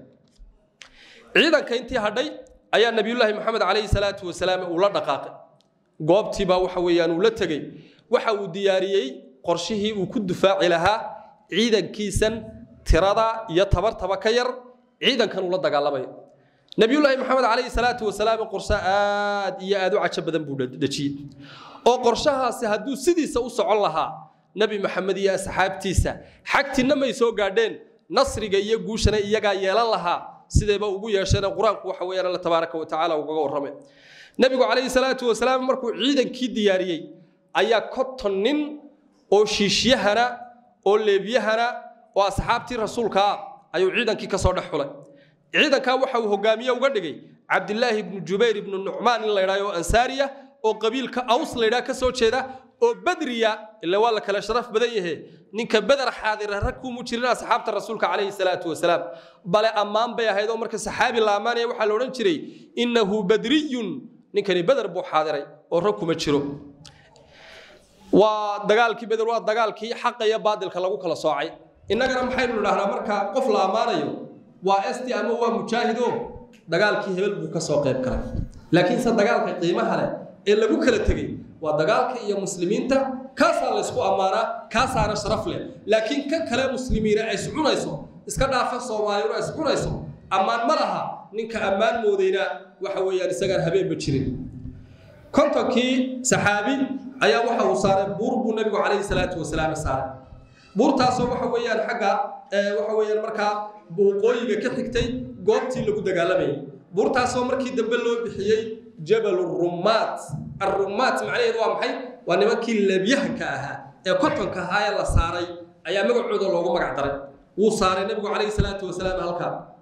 عيدا كنتي هدي أيا النبي الله محمد عليه الصلاة والسلام ولا دقائق قوبتي با وحويان ولا تجي وحو دياريي قرشه وكد فاعلها عيدا كيسا ترادا يتبر تبكير عيدا كان ولا دقالبي نبي الله محمد عليه الصلاة والسلام قرشات يا أدو عشب بدن بودشي أو قرشها سهدو سدي سوسع لها نبي محمد يا صحابتيسا حقتي نما يسو غادين نصريغا iyo guushana iyaga yeelan laha sidayba ugu yeeshana quraanku waxa weeyaan Allah tabaaraka wa tacaala uga warramay nabigu kaleey salaatu wa salaam markuu ciidankii diyaariyay ayaa konton nin oo shiishyahana oo leebiyahana oo asxaabtii rasuulka ayuu ciidankii ka soo dhex xulay ciidanka waxa uu hogaamiye uga dhigay Abdullah ibn Jubayr ibn Nu'man in la yiraahdo Ansariya oo qabiilka Aws la yiraahdo ka soo jeeda oo Badriya illa wala kala sharaf badan yahay ninka Badr xaadir ragku mu jirin asxaabta rasuulka kaleey salaatu wasalaam bale amaan bay ahayd oo marka saxaabi la amaanay waxa la oran jiray innahu badriyun ninkani Badr buu xaadiray oo ragku ma jiro waa dagaalkii Badr waa dagaalkii xaq iyo baadilka lagu kala soocay innagana maxaynu dhahnaa marka qof la amaanayo waa asti ama waa mujaahido dagaalkii hebel buu ka soo qayb galay laakiin sa dagaalka qiimaha leh ee lagu kala tagay waa dagaalka iyo muslimiinta kaasa la isku amaana kaasaana sharaf leh laakiin kan kale muslimiina ay iscunayso iska dhaafa Soomaaliyeed ay iscunayso amaan ma laha ninka amaan moodayna waxa weeyaan isaga habeen ma jirin kontonkii saxaabi ayaa waxa uu saaray buur buu nabigu kaleey salaatu wasalaam saaray buurtaasoo waxa weeyaan xagga waxa weeyaan marka buuqooyiga ka xigtay goobtii lagu dagaalamay buurtaasoo markii dambe loo bixiyay Jabal ar-Rummat ar-Rummat macnaheedu waa maxay waa nimankii leebyaha ka ahaa ee kontonka ahaa la saaray ayaa magacooda loogu magac daray wuu saaray nabigu kaleey salaatu wasalaam halka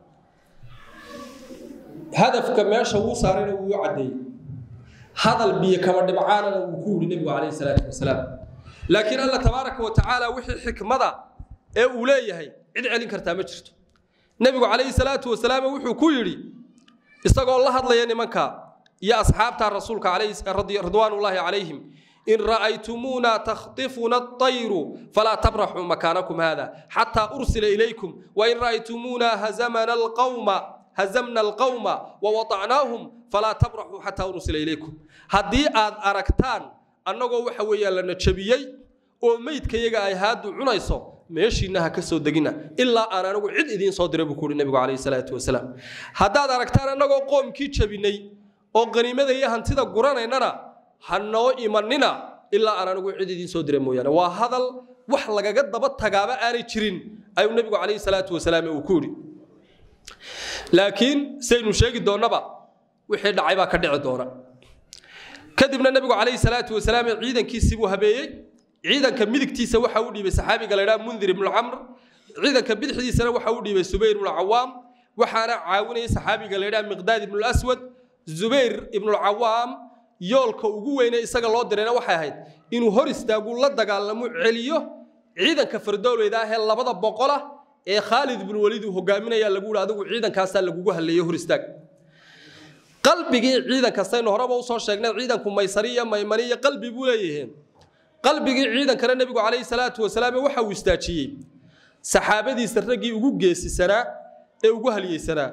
hadafka meesha wuu saarayna wuu cadeeyay hadal biyo kama dhibcaanana wuu ku yiri nabigu kaleey salaatu wasalaam laakiin Allah tabaaraka wa taala wixii xikmada ee uu leeyahay cid celin kartaa ma jirto nabigu kaleey salaatu wasalaam wuxuu ku yiri isagoo la hadlaya nimanka iyo asxaabta rasuulka kaleey radiyallahu alayhim in ra'aytumuna takhtifuna at-tayru fala tabrahu makanakum hada hatta ursila ilaykum wa in ra'aytumuna hazamna al-qawma wa wata'nahum fala tabrahu hatta ursila ilaykum hadii aad aragtaan annagoo waxa weeyaan la najabiyay oo meydkayaga ay haadu cunayso meeshiinaha ka soo dagina ilaa aan anagu cid idin soo diray buu ku nabigu kaleey salaatu wasalaam hadaad aragtaan annagoo qoomkii jabinay oo qaniimada iyo hantida guranaynana hanoo imanina ilaa aan anagu cid idin soo diray mooyana waa hadal wax lagaga daba tagaaba aanay jirin ayuu nabigu kaleey salaatu wasalaam uu ku yiri laakiin saynu sheegi doonaba wixii dhacay baa ka dhici doona kadibna nabigu kaleey salaatu wasalaam ciidankiisii buu habeeyay ciidanka midigtiisa waxa uu dhiibay saxaabiga la yiraahdo Mundir ibn al-Amr ciidanka bidixdiisana waxa uu dhiibay Subayr ibn al-Awwam waxaana caawinayay saxaabiga la yiraahdo Miqdaad ibn al-Aswad Zubayr ibn al-Awwam yoolka ugu weynay isaga loo dirayna waxay ahayd inuu hor istaagu la dagaalamo celiyo ciidanka fardowleeda ah 200 ee Khalid ibn Walid uu hogaaminaya lagu yiraahdo ciidankaas lagu haleeyo hor istaag qalbigii ciidanka sayno horaba u soo sheegnay ciidanku Maysariya Maymaniya qalbi buu leeyahay qalbigii ciidankana nabigu kaleey salaatu wasalaam waxa uu istaajiyay saxaabadiisa ragii ugu geesisanaa ee ugu haliyeysanaa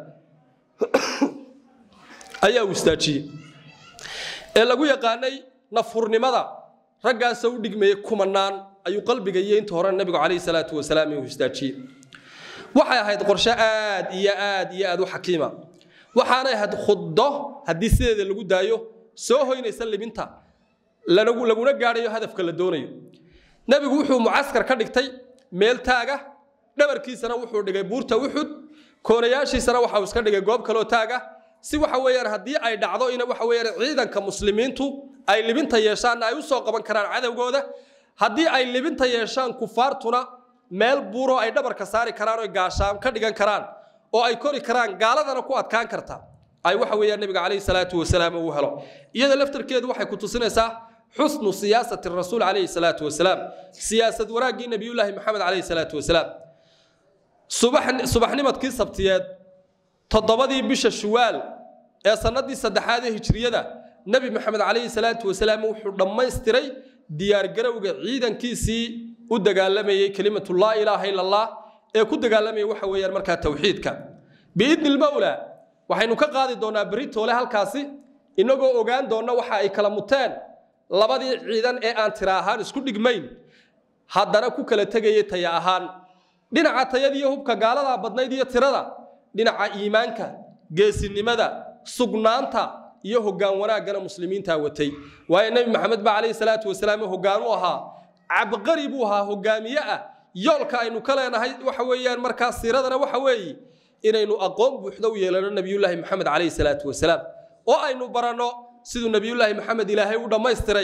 ayaa uu istaajiyay ee lagu yaqaanay nafurnimada raggaas uu dhigmay kumanaan ayuu qalbiga iyo inta hore nabigu kaleey salaatu wasalaam uu istaajiyay waxay ahayd qorshe aad u xakiima waxaana ahayd khuddo hadii sideeda lagu daayo soo hoynaysan libinta laguna gaarayo hadafka la doonayo nabigu wuxuu muaskar ka dhigtay meel taaga dhabarkiisana wuxuu dhigay buurta Uhud koonayaashiisana waxa uu iska dhigay goob kale oo taaga si waxa weeyaan hadii ay dhacdo in waxa weeyaan ciidanka muslimiintu ay libinta yeeshaan ay u soo qaban karaan cadawgooda hadii ay libinta yeeshaan kufaartuna meel buuro ay dhabarka saari karaan oo gaashaan ka dhigan karaan oo ay kori karaan gaaladana ku adkaan karta ay waxa weeyaan nabiga kaleey salaatu wasalaam uu helo iyada laftarkeedu waxay ku tusinaysaa حسن سياسة الرسول عليه الصلاة والسلام سياسة وراقي نبي الله محمد عليه الصلاة والسلام صباح نمت كي سبتيات تضبطي بش الشوال يا سندي صدحاده هجرية ده نبي محمد عليه الصلاة والسلام لما يستري ديار جروج عيدا كيسي ودجالمي كلمة الله إله إلا الله كدجالمي وحوي المركة توحيدك بإذن المولى وحين كقاضي دونا بريت ولا هالكاسي إنه جو أوجان دونا وحى كلامتان labadii ciidan ee aan tiraahan isku dhigmayn haddana ku kala tagayay tayahan dhinaca tayadii hubka gaalada badnayd iyo tirada dhinaca iimaanka geesinimada sugnaanta iyo hoggaan wanaagga muslimiinta watay waa nabi maxamed ba kaleey salaatu wasalaam hoggaan u ahaa abqari buu ahaa hogaamiye ah yoolka aynu ka leenahay waxa weeyaan marka siiradana waxa weey inaynu aqoon buuxda u yeelano nabiyullaahi maxamed kaleey salaatu wasalaam oo aynu barano sidoo nabiyullaahi maxamed ilaahay u dhameystiray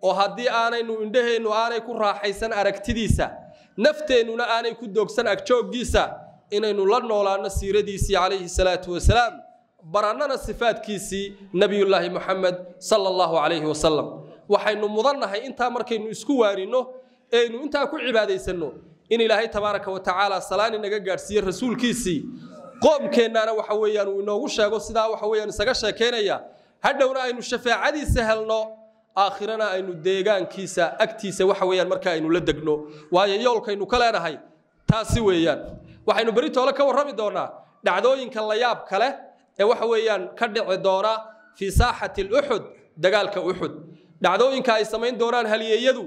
oo haddii aanaynu indhaheennu aanay ku raaxaysan aragtidiisa nafteennuna aanay ku doogsan agjooggiisa inaynu la noolaano siiradiisii calayhi salaatu wasalaam barannana sifaadkiisii nebiyullaahi moxamed sala allahu calayhi wasalam waxaynu mudannahay intaa markaynu isku waarinno eaynu intaa ku cibaadaysanno in ilaahay tabaaraka wa tacaala salaan inaga gaadhsiiye rasuulkiisii qoomkeennaana waxa weeyaan uu inoogu sheego sidaa waxa weeyaan isaga sheekaynaya hadhowna aynu shafaacadiisa helno aakhirana aynu deegaankiisa agtiisa waxa weeyaan marka aynu la degno waayo yoolkaynu ka leenahay taasi weeyaan waxaynu beritoole ka warrami doonaa dhacdooyinka la yaab kale ee waxa weeyaan ka dhici doona fii saaxati uxud dagaalka uxud dhacdooyinka ay samayn doonaan halyeeyadu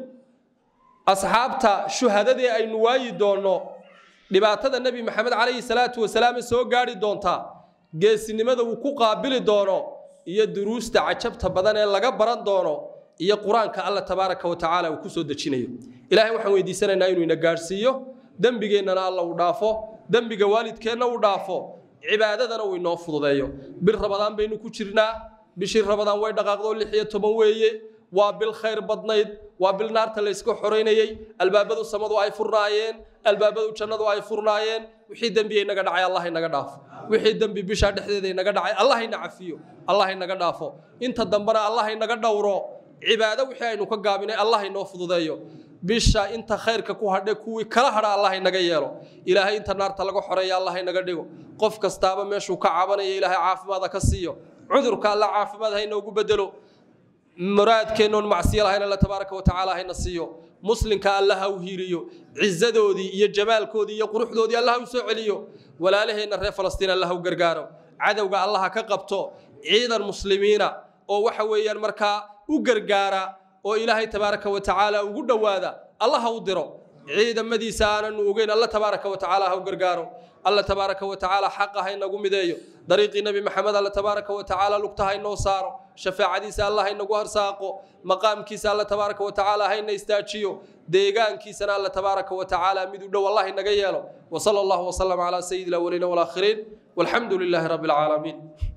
asxaabta shuhadadii aynu waayi doonno dhibaatada nebi maxamed calayhi salaatu wasalaam soo gaadhi doonta geesinimada uu ku qaabili doono iyo duruusta cajabta badan ee laga baran doono iyo quraanka alla tabaaraka wa tacaala uu ku soo dejinayo ilaahay waxaan weydiisanaynaa inuu ina gaarsiiyo dambigeennana alla uu dhaafo dambiga waalidkeenna uu dhaafo cibaadadana uu inoo fududeeyo bil rabadaan baynu ku jirnaa bishii rabadaan way dhaqaaqdo 16 weeye waa bil khayr badnayd waa bil naarta la isku xoreynayay albaabadu samadu ay furnaayeen albaabadu jannadu ay furnaayeen wixii dambi inaga dhacay Allah inaga dhaafo wixii dambi bisha dhexdeeda inaga dhacay Allah ina cafiyo Allah inaga dhaafo inta dambana Allah inaga dhowro cibaado wixii aynu ka gaabinay Allah inoo fududeeyo bisha inta khayrka ku hadhay kuwii kala hadha Allah inaga yeelo ilaahay inta naarta laga xoreeyo Allah inaga dhigo qof kastaaba meeshuu ka cabanaya ilaahay caafimaad ka siiyo cudurka Allah caafimaad ha inoogu bedelo muraadkeenon macsiyo lahayna Allah tabaaraka wa tacaala hayna siiyo muslimka Allah uu hiiriyo ciisadoodii iyo jamaalkoodii iyo quruxdoodii Allah uu soo celiyo walaalaheena reer Falastiin Allah uu gargaaro cadawga Allah ka qabto ciidan muslimiina oo waxa weeyaan marka u gargaara oo ilaahay tabaaraka wa tacaala ugu dhawaada Allah uu diro ciidamadiisa aanan ogeyn Allah tabaaraka wa tacaala uu gargaaro الله تبارك وتعالى حقها إنه مديو طريق النبي محمد الله تبارك وتعالى لقتها إنه صار شفاعة ديس الله إنه جهر ساقو مقام كيس الله تبارك وتعالى هين يستأجيو ديجان كيس الله تبارك وتعالى مدو والله إنه جياله وصلى الله وسلم على سيد الأولين والآخرين والحمد لله رب العالمين.